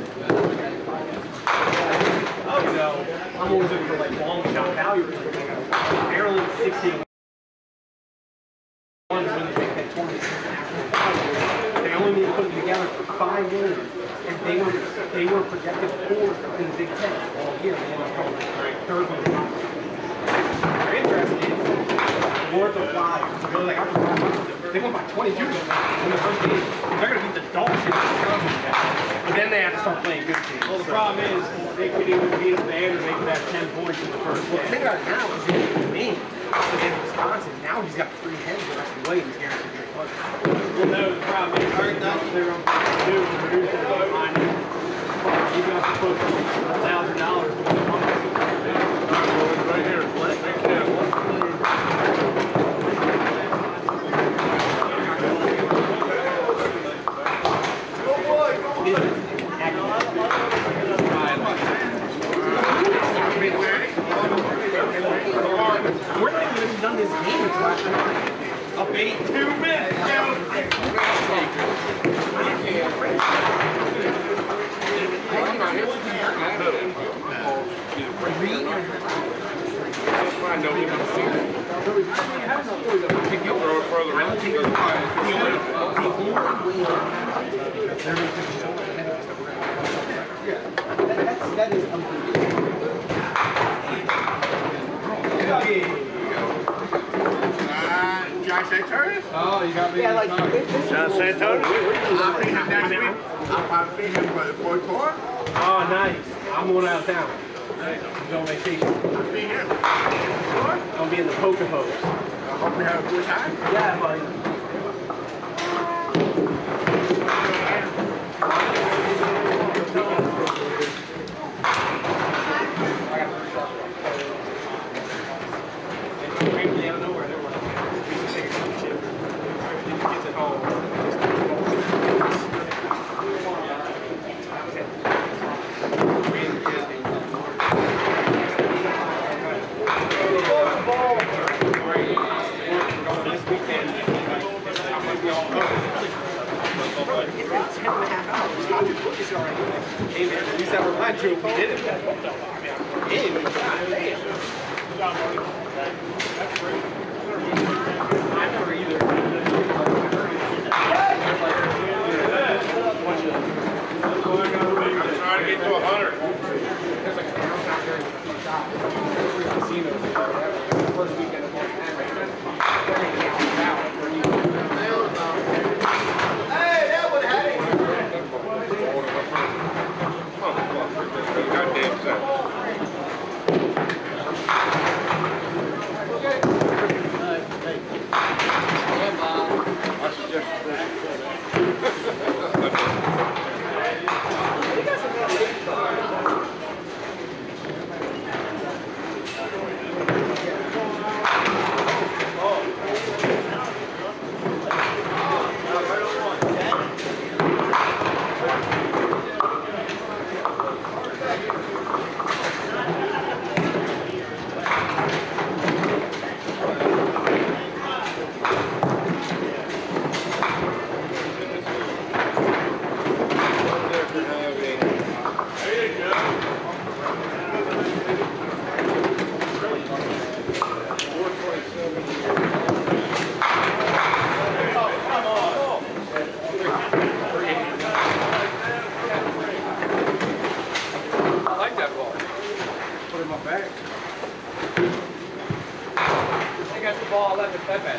[SPEAKER 4] So, I'm always looking for like long shot value. Maryland 60 to 1 is when they make that tournament. They only need to put them together for 5 wins, and they were projected fourth in the Big Ten all year. They ended up going third in the top. They're interested. North of 5. Really like, they won by 22 in the first game. They're going to beat the dog shit. But then they have to start playing good teams. Well, the problem is they could either beat a band or they could have 10 points in the first game. Well, the thing about it now is he's going to win against Wisconsin. Now he's got 3 heads the rest of the way and he's guaranteed to get close. Well, no, the problem is they're going to do to produce the line. You got to put $1,000 to the money.
[SPEAKER 1] Right here.
[SPEAKER 4] We're not even done this game until after up 8. 2 minutes.
[SPEAKER 1] I know you're going to see it. Throw it further in.
[SPEAKER 4] That is unbelievable.
[SPEAKER 7] Josh Santonis?
[SPEAKER 6] Oh, you got me.
[SPEAKER 4] Yeah, like
[SPEAKER 3] John Santonis?
[SPEAKER 7] I'll be here next week. I'll be here for the boy tour.
[SPEAKER 4] Oh, nice. I'm going out of town. I'm going on vacation.
[SPEAKER 7] I'll be here.
[SPEAKER 4] I'll be in the Poconos.
[SPEAKER 7] I hope we have a good time.
[SPEAKER 4] Yeah, buddy. Hey man, at least I remind you if we did it.
[SPEAKER 6] back.
[SPEAKER 2] They got the ball 11 Pepe.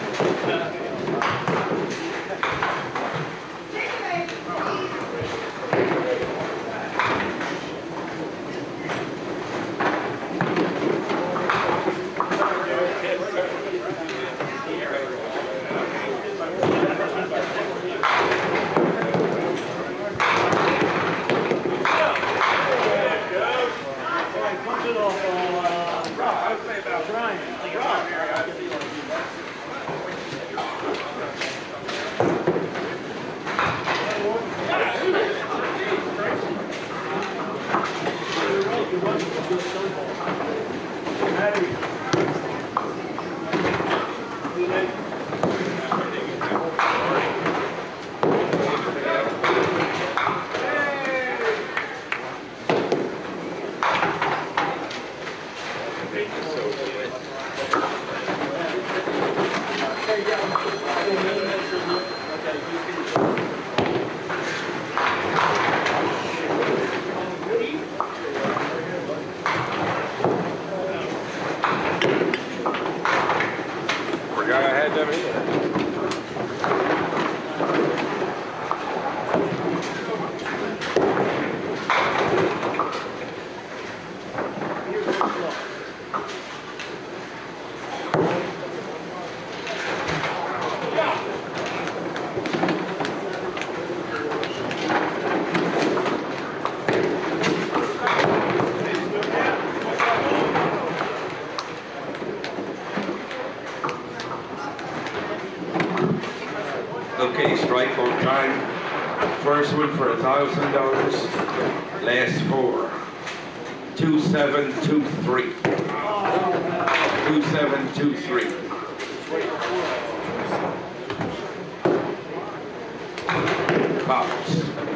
[SPEAKER 5] Okay, strike on time. First one for $1,000. Last four. 2723. 2723. Pops.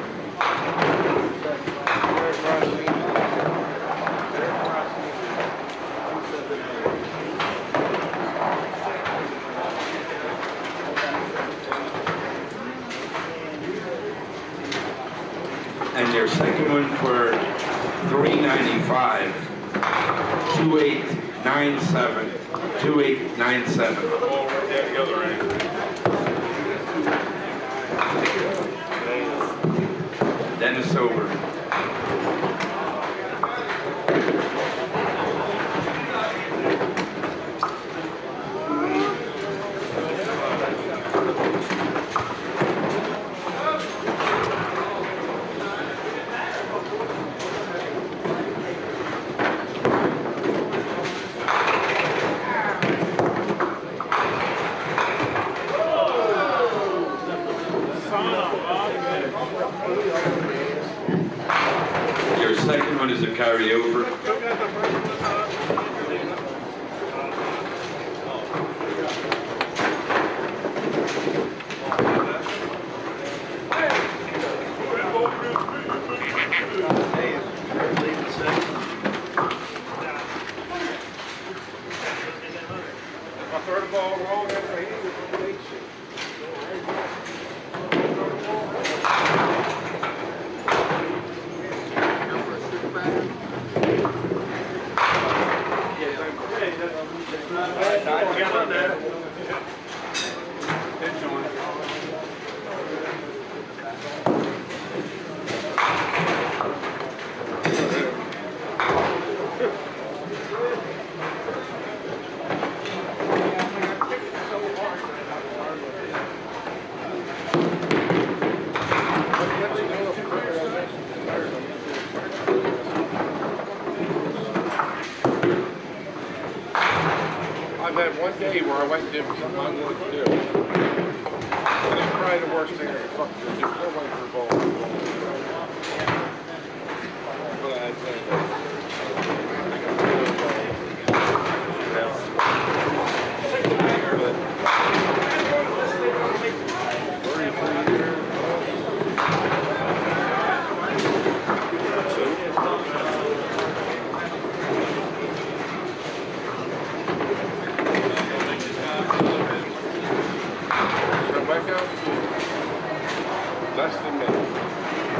[SPEAKER 5] And your second one for $395, 2897, 2897.
[SPEAKER 1] All right there together, right?
[SPEAKER 5] Dennis over. Your second one is a carryover.
[SPEAKER 1] I throw the ball wrong after he was I've had one day where I went and did something I wanted to do. And it's probably the worst thing I could fucking do. Nobody for a ball. But I had less than me.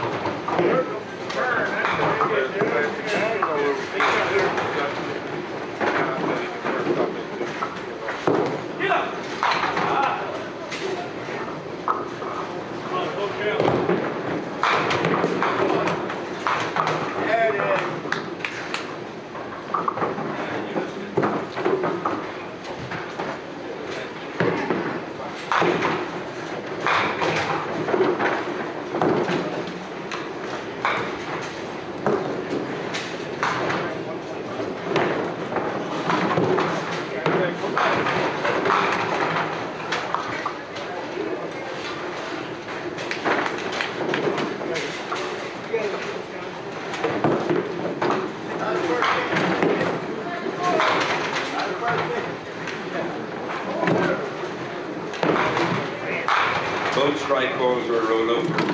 [SPEAKER 5] Both strike balls are rolled over.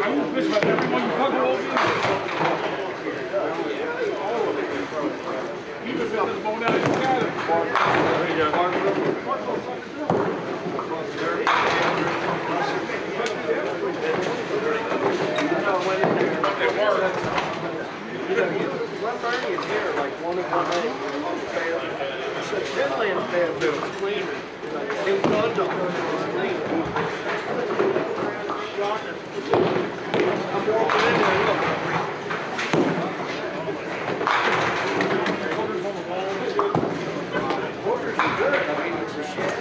[SPEAKER 6] Pinland's bathroom is cleaner. It was undone. I'm walking in there, look. Quarters are good. I mean, it's a shed.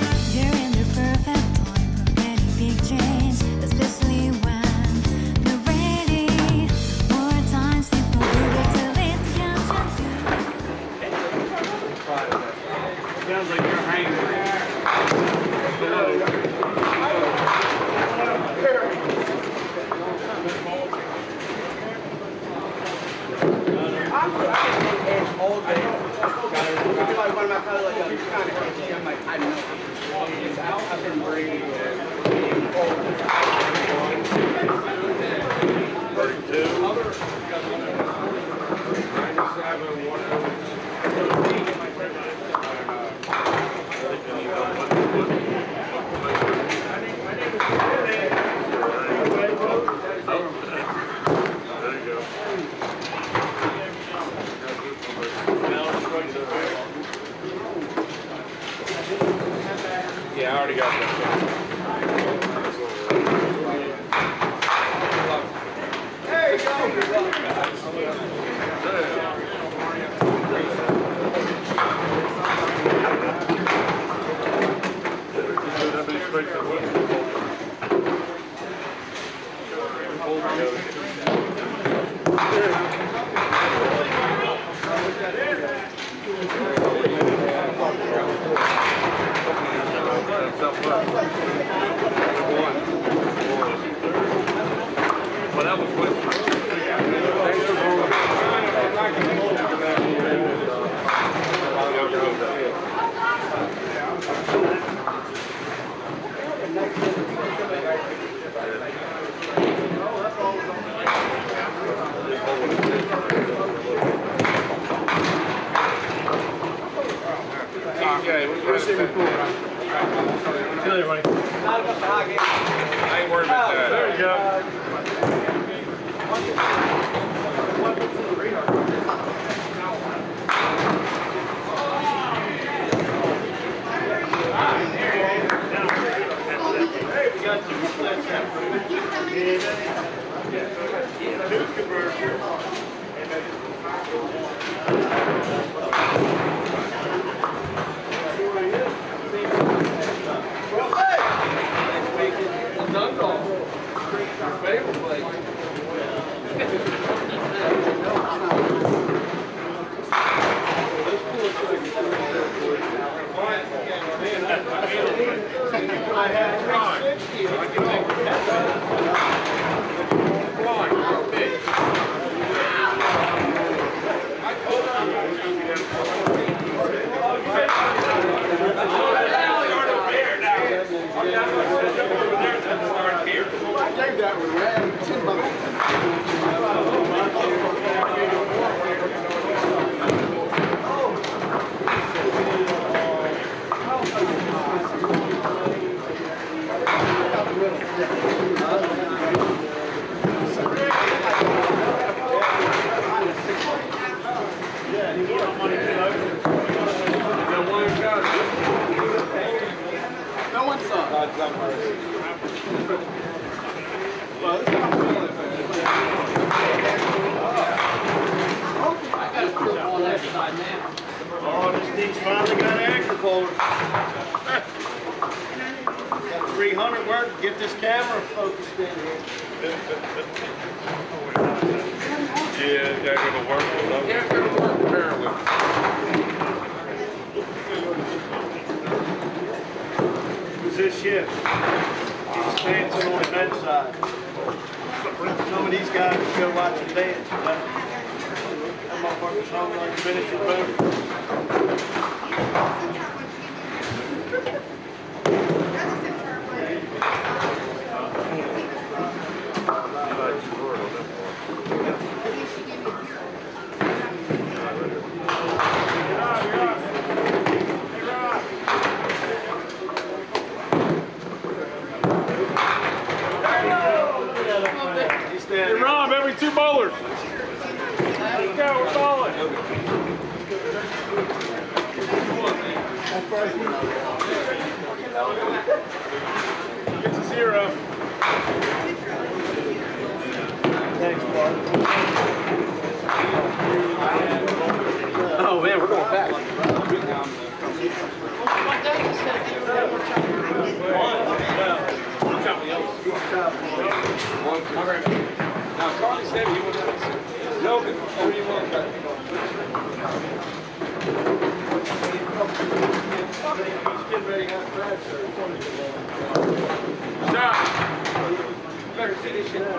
[SPEAKER 8] You're in the perfect, getting big change, especially when the
[SPEAKER 1] Sounds like you're hanging.
[SPEAKER 2] All day. Like one of my colleagues, like, you're kind of catchy. I'm like, I know. I've been breathing.
[SPEAKER 1] 32. Yeah, I already got that.
[SPEAKER 2] There you go.
[SPEAKER 1] Well, that was good. Okay, what's the report?
[SPEAKER 3] Tell you, buddy.
[SPEAKER 1] I ain't worried about that.
[SPEAKER 3] There you go.
[SPEAKER 6] Oh, this thing's finally got an anchor puller. Got 300 work to get this camera focused in here.
[SPEAKER 1] Yeah, it's got to go to work. Yeah, it's got to work, apparently.
[SPEAKER 6] Who's this ship? He's dancing on the bedside. Some of these guys would go watch him dance. That motherfucker's hung like a miniature boat.
[SPEAKER 1] Hey, Rob, every 2 bowlers. Let's go, we're bowling. Gets a 0.
[SPEAKER 6] Thanks, Mark.
[SPEAKER 4] Oh man, we're going fast.
[SPEAKER 1] Now, Carly said he was Logan. Oh, you want that?
[SPEAKER 6] getting ready to have Brad, sir.
[SPEAKER 1] Stop. Better see this shit.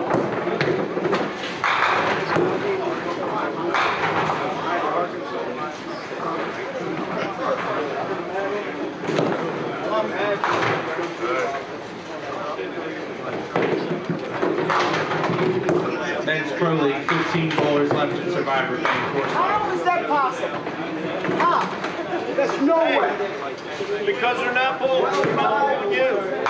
[SPEAKER 9] Men's Pro League, 15 bowlers left in Survivor Bank.
[SPEAKER 2] How is that possible? How? There's no way.
[SPEAKER 6] Because they're not bowling, they're not bowling you.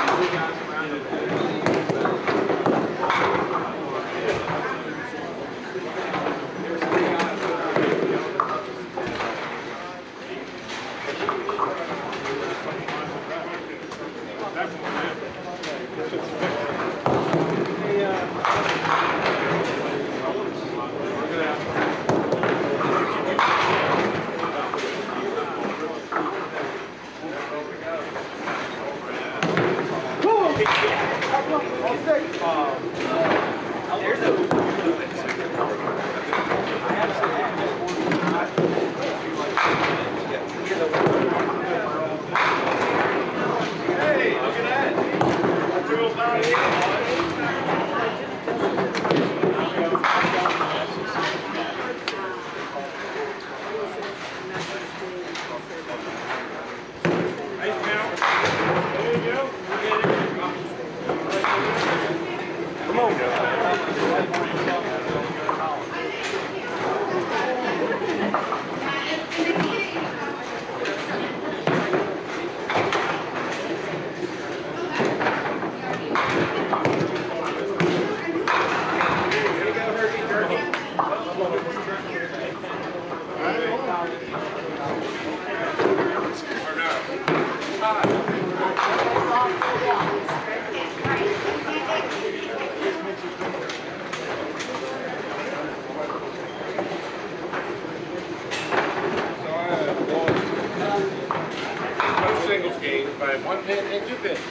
[SPEAKER 1] Singles games by 1 pin and 2 pins.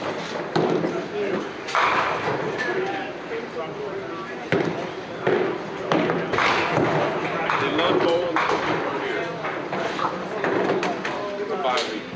[SPEAKER 1] They love bowling here. It's a bye week.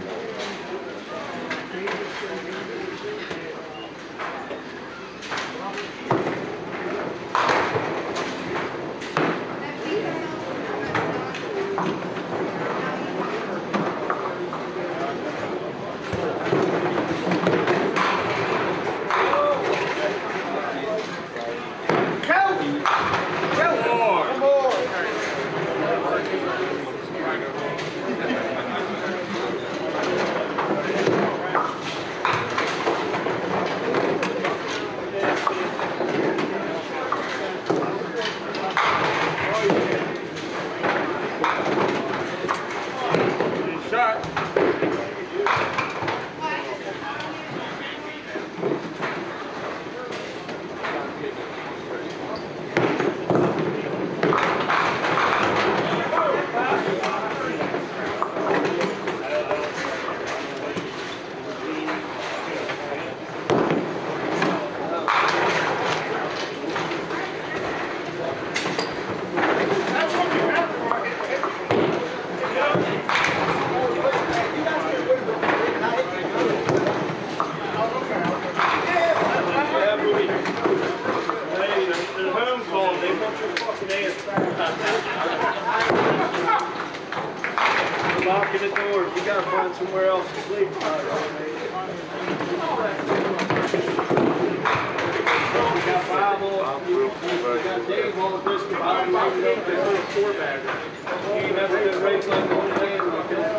[SPEAKER 6] Locking the doors. You gotta find somewhere else to sleep. We got Bible. We got Dave all this. Bible locked up there. 4-bagger. You ain't never been raised like one man like this.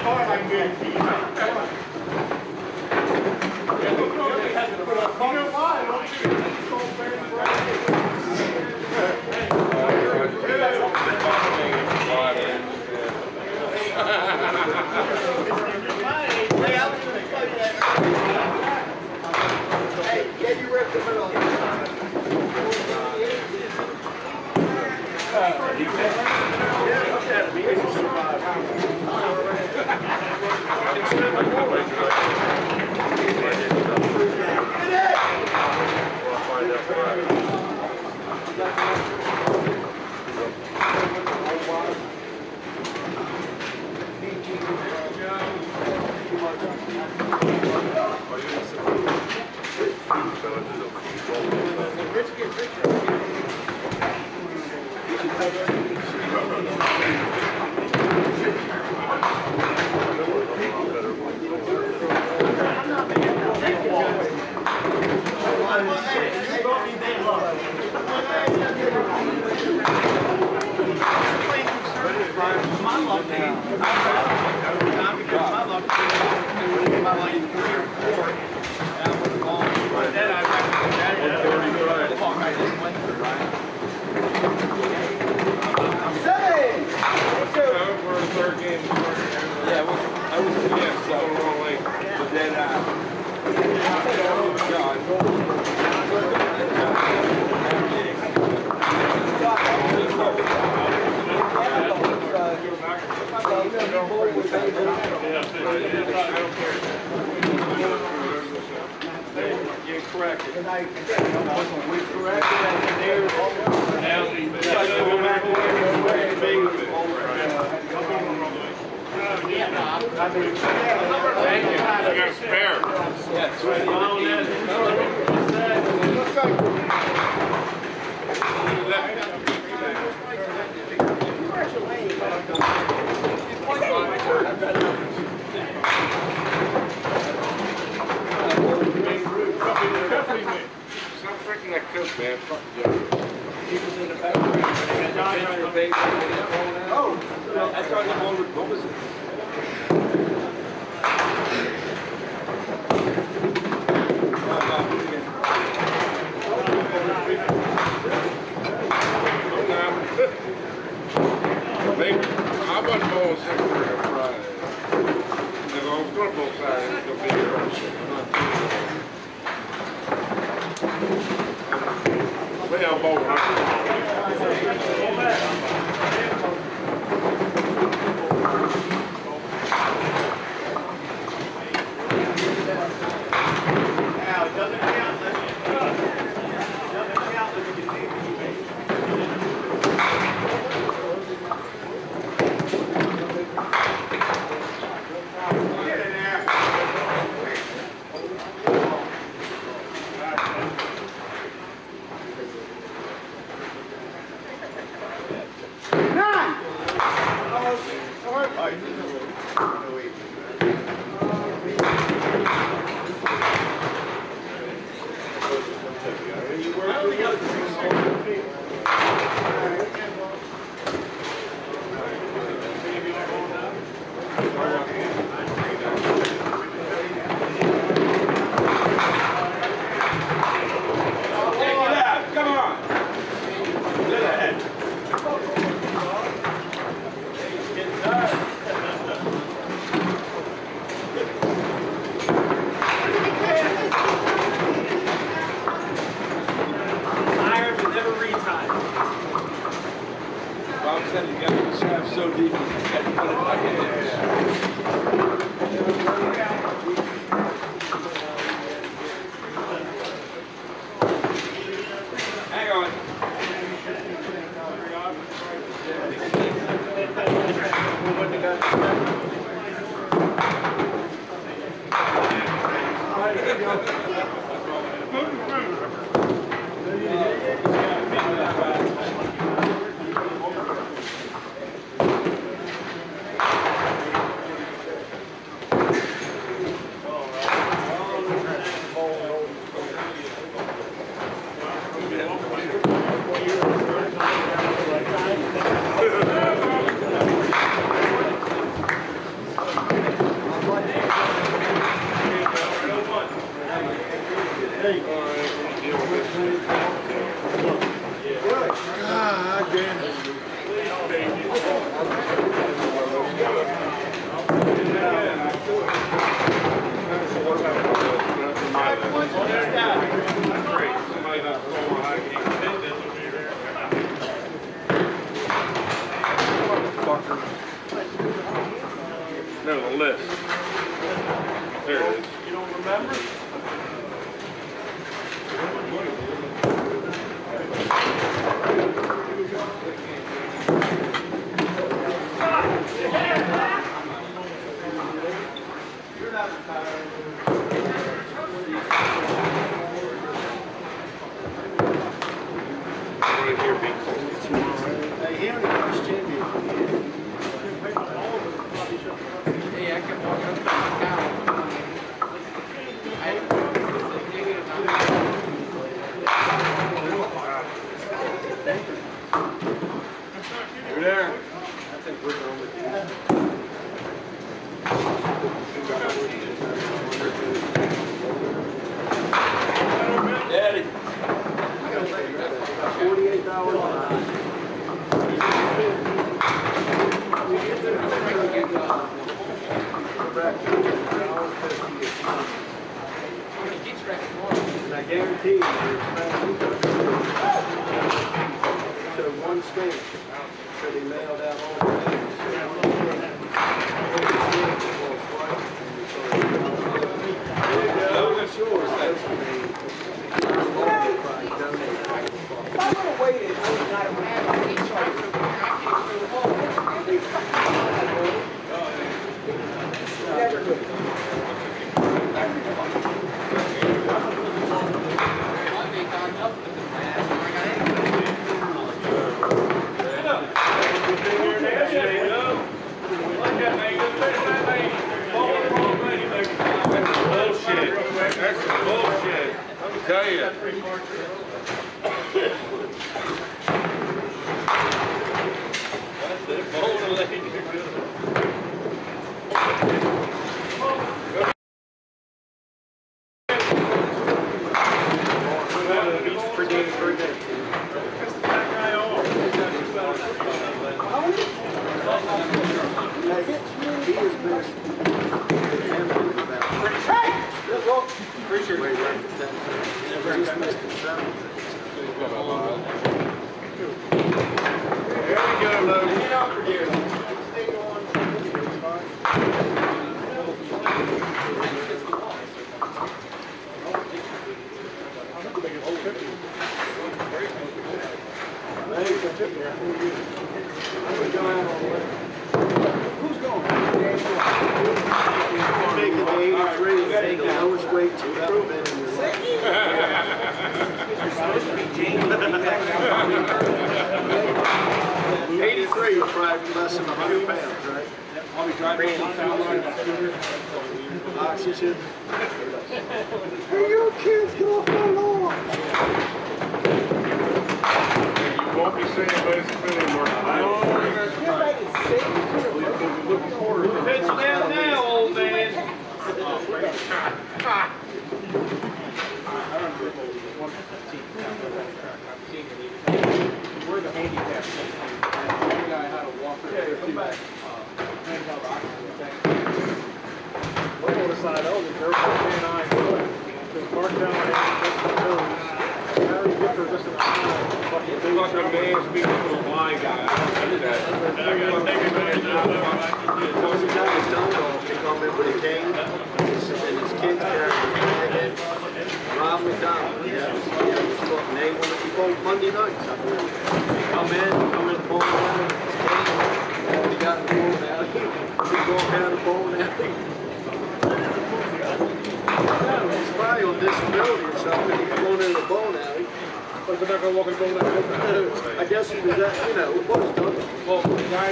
[SPEAKER 5] Bob said he got the shaft so deep he had to put it back in.
[SPEAKER 1] No, the list. There it is.
[SPEAKER 6] You don't remember?
[SPEAKER 2] You're not retired.
[SPEAKER 6] Hey, he only questioned me.
[SPEAKER 2] Hey, I kept walking up to the cow.
[SPEAKER 1] You're there.
[SPEAKER 5] Daddy.
[SPEAKER 6] And I guarantee you, so one stamp. So they mailed out all the names. That's yours. That's the name.
[SPEAKER 2] If I would have waited, I would not have had it. Never good.
[SPEAKER 1] Bullshit. That's some bullshit. I'll tell you.
[SPEAKER 2] Who's going?
[SPEAKER 6] Making the 83, the lowest weight you've ever been in your life.
[SPEAKER 2] You're supposed to be James.
[SPEAKER 6] 83 was probably less than 100 pounds, right?
[SPEAKER 2] I'll be driving
[SPEAKER 6] Oxygen. Hey, you kids, get off my lawn!
[SPEAKER 1] You won't be seeing anybody spend any more time.
[SPEAKER 6] Pitch down now, old man.
[SPEAKER 2] We're the handicap section. One guy had a walker. Yeah, come back.
[SPEAKER 3] We're going to side over. They're 49 foot. Just mark down the toes. Very good for just a
[SPEAKER 1] It's like a man's being a little blind guy. I don't do that.
[SPEAKER 6] There was a guy in Dundalk, they called him when he came, and his kids carried his bag in. Rob McDonald, he had his name on it. He bowled Monday nights. I mean, come in the bowling alley, his game, he got in the bowling alley, he walked down the bowling alley. He's probably on disability or something, he's going into the bowling alley.
[SPEAKER 3] But they're not going to walk in the bowling alley.
[SPEAKER 6] I guess he was that, you know, it was done.
[SPEAKER 3] Well, the guy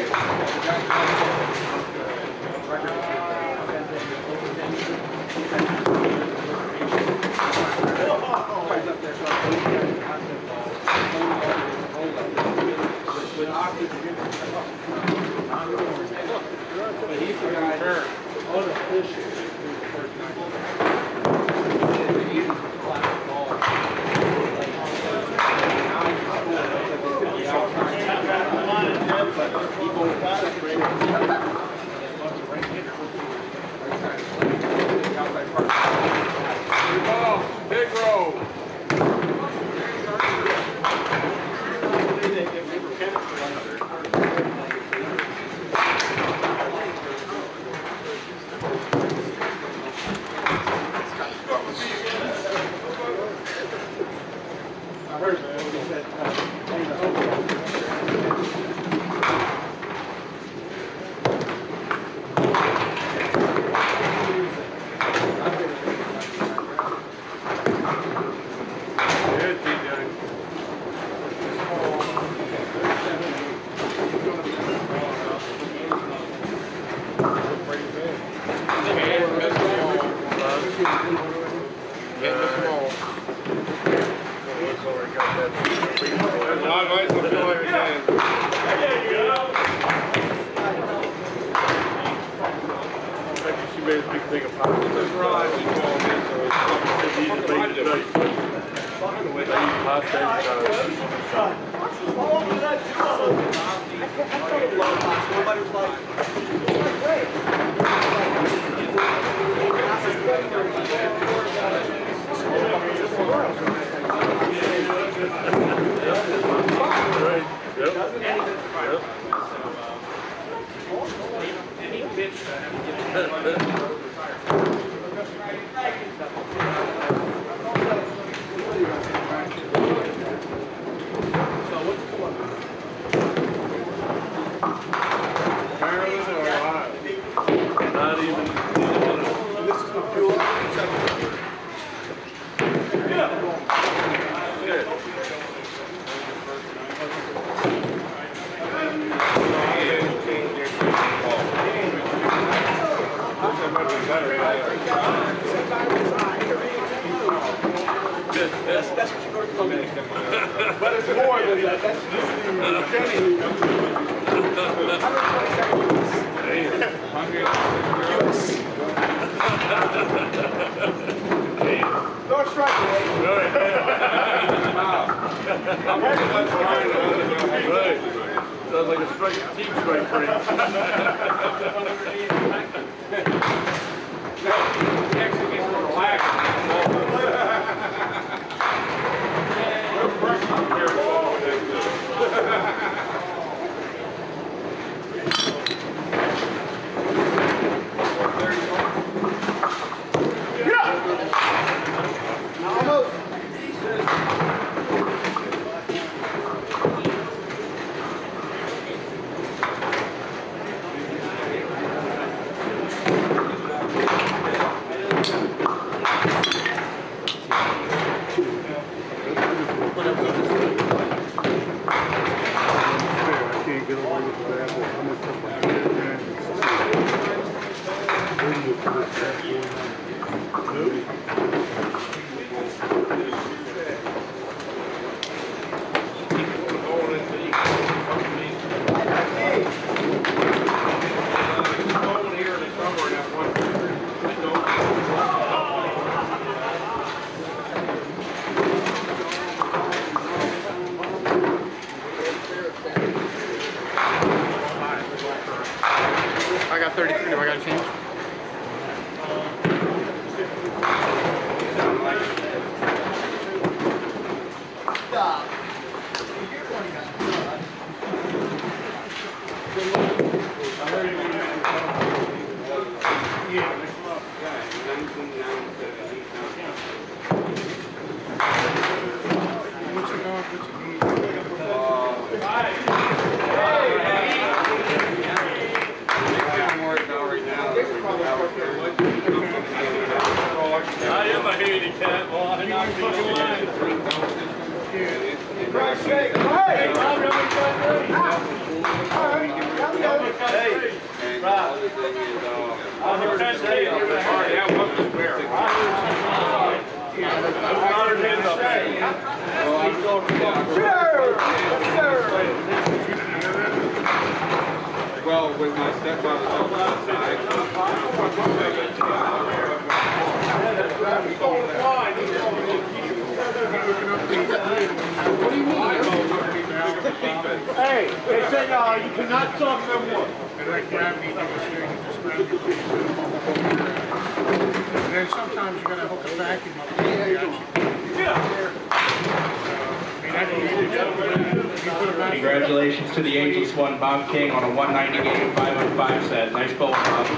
[SPEAKER 2] With oxygen. But he's the guy unofficial through the first 9 years.
[SPEAKER 1] Big road.
[SPEAKER 3] I heard that. He said,
[SPEAKER 1] But it's more than that. That's just Don't strike me. I'm having much fun. Right. Sounds like a strike, team strike for you. Actually gets more relaxed.
[SPEAKER 3] I got 33. Do I got to change?
[SPEAKER 1] I am a handicap. Well, I'm not fucking lying.
[SPEAKER 2] Christ's sake. Hey!
[SPEAKER 1] Hey, Rob. On the 10th day, all right, that wasn't fair.
[SPEAKER 5] Well, with my stepfather on the side,
[SPEAKER 3] What do you mean?
[SPEAKER 6] Hey, they say you cannot talk no more.
[SPEAKER 3] And like gravity, you just grab your feet. And then sometimes you gotta hook a vacuum up. Yeah. I mean, I can
[SPEAKER 9] Congratulations to the Ageless one, Bob King, on a 190 game 5-on-5 set. Nice bowling, Bob.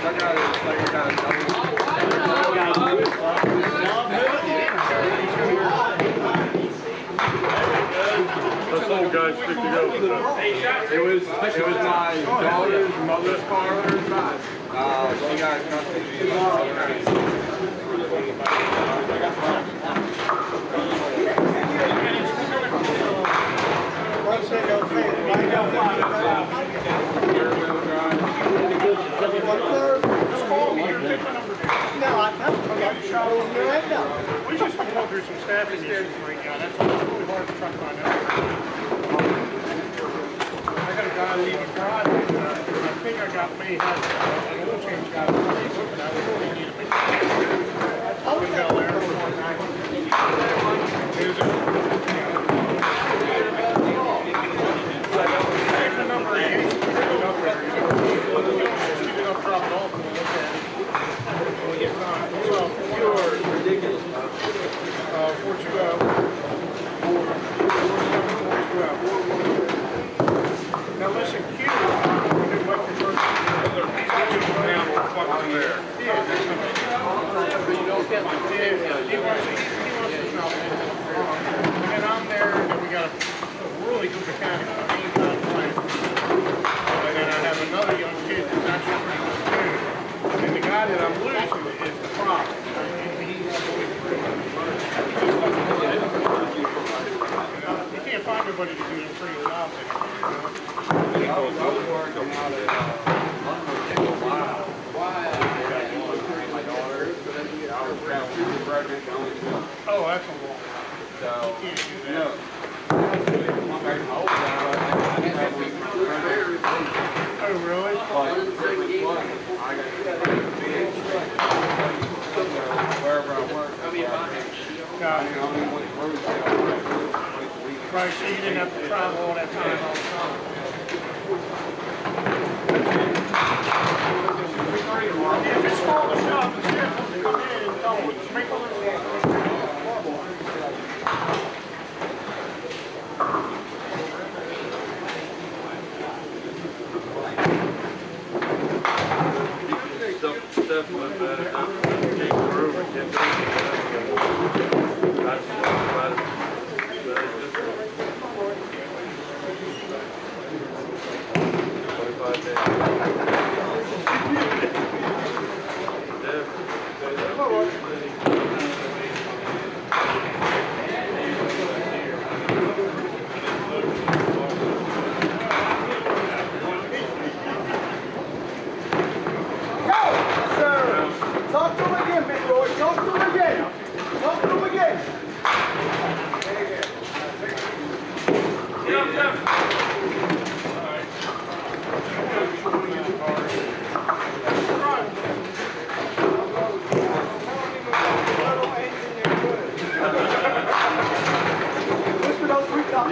[SPEAKER 1] Those old guys stick together. It was my daughter's mother's car. She got custody.
[SPEAKER 3] We just been going through some staffing issues right now. That's really hard to try to find out. I got a guy leaving Friday. I think I got me an oil change guy. But I was really need to make Now listen, Q, and I'm there, and we got a really good mechanic. And then I have another young kid that's actually pretty good too. And the guy that I'm losing is the problem. You can't find nobody to do them pretty jobs anymore.
[SPEAKER 1] I was working out at my daughter.
[SPEAKER 3] Oh, that's a lot.
[SPEAKER 1] So,
[SPEAKER 3] You can't do that. Oh, really?
[SPEAKER 1] Wherever I work,
[SPEAKER 3] Right, so you didn't have to travel all that time all the time. Yeah, just call the shop and see if they come in and tell them, make a little
[SPEAKER 1] stuff like that. Take her over, get
[SPEAKER 2] Talk to him again, big boy. Talk to him again. Talk to him again. Whisper those sweet talks.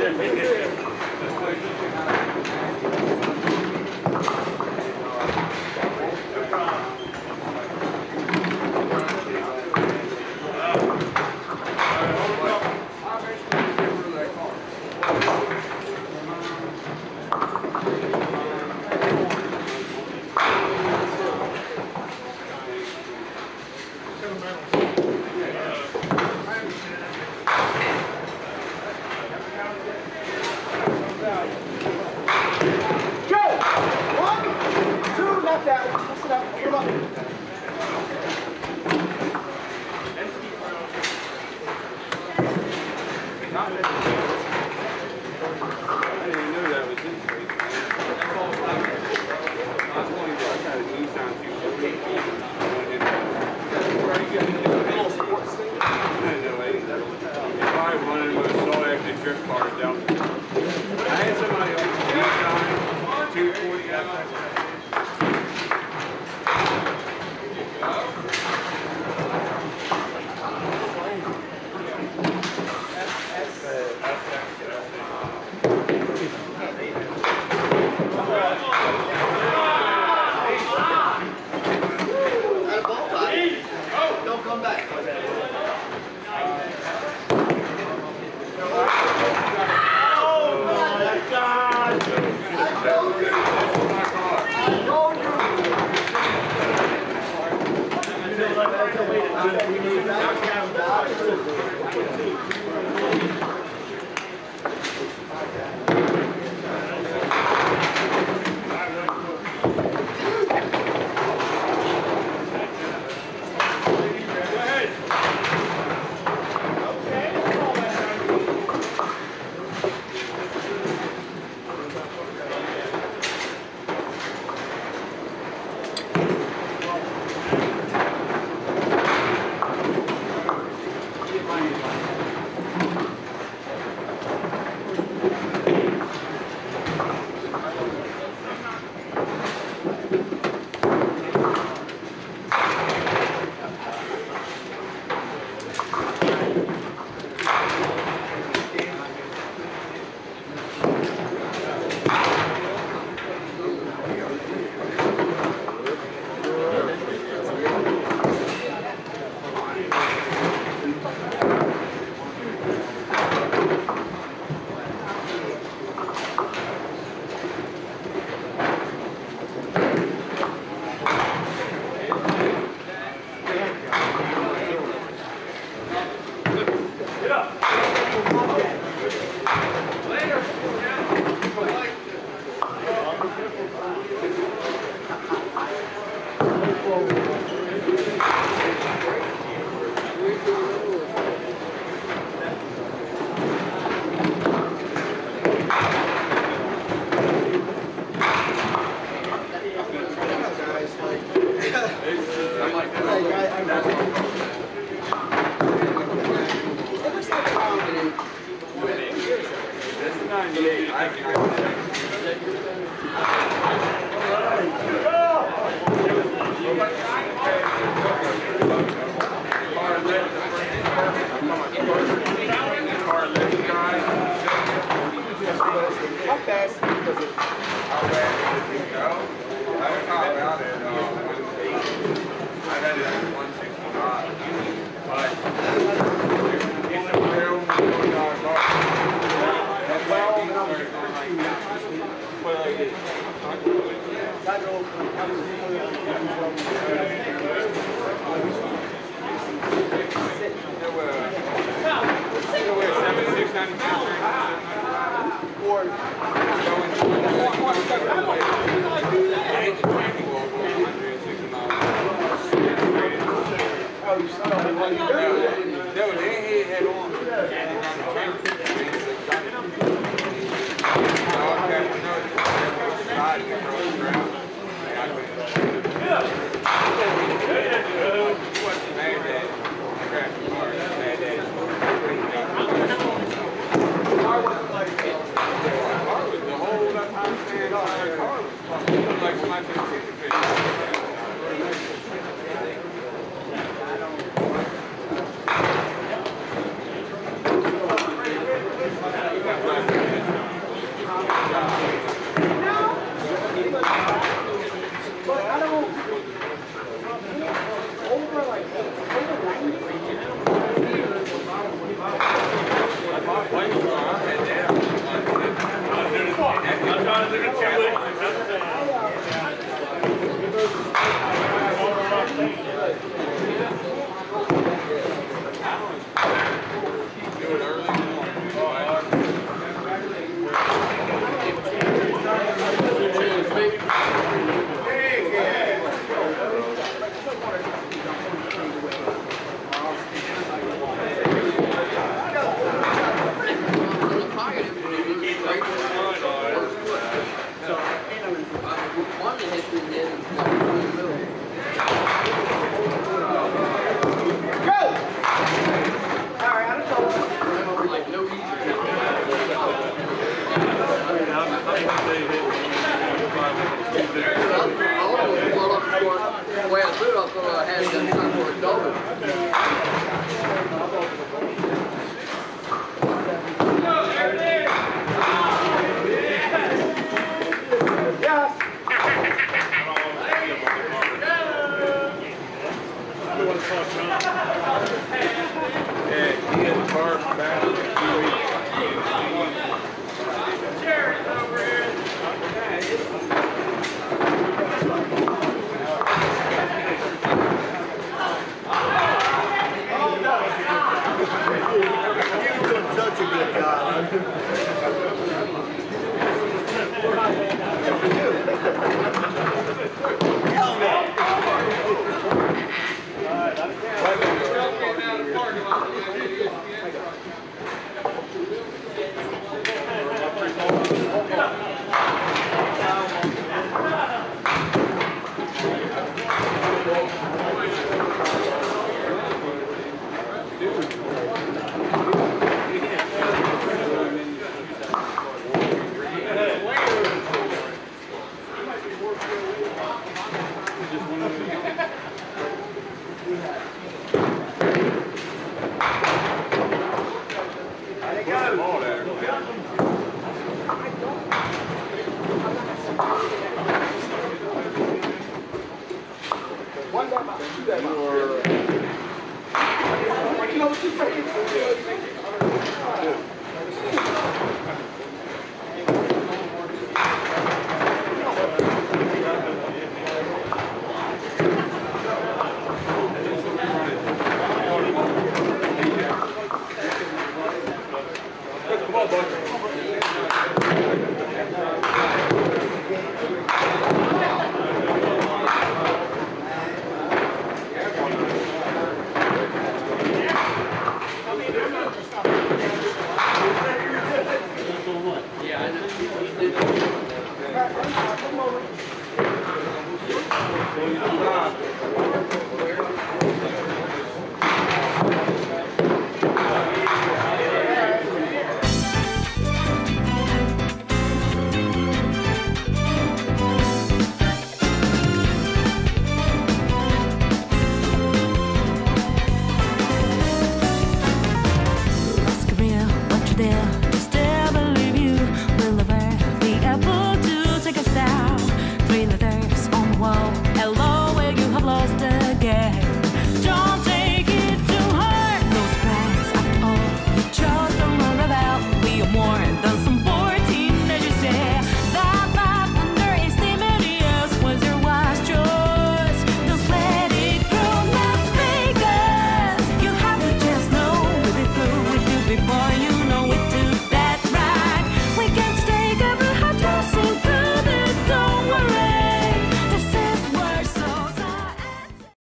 [SPEAKER 2] You know what you're saying?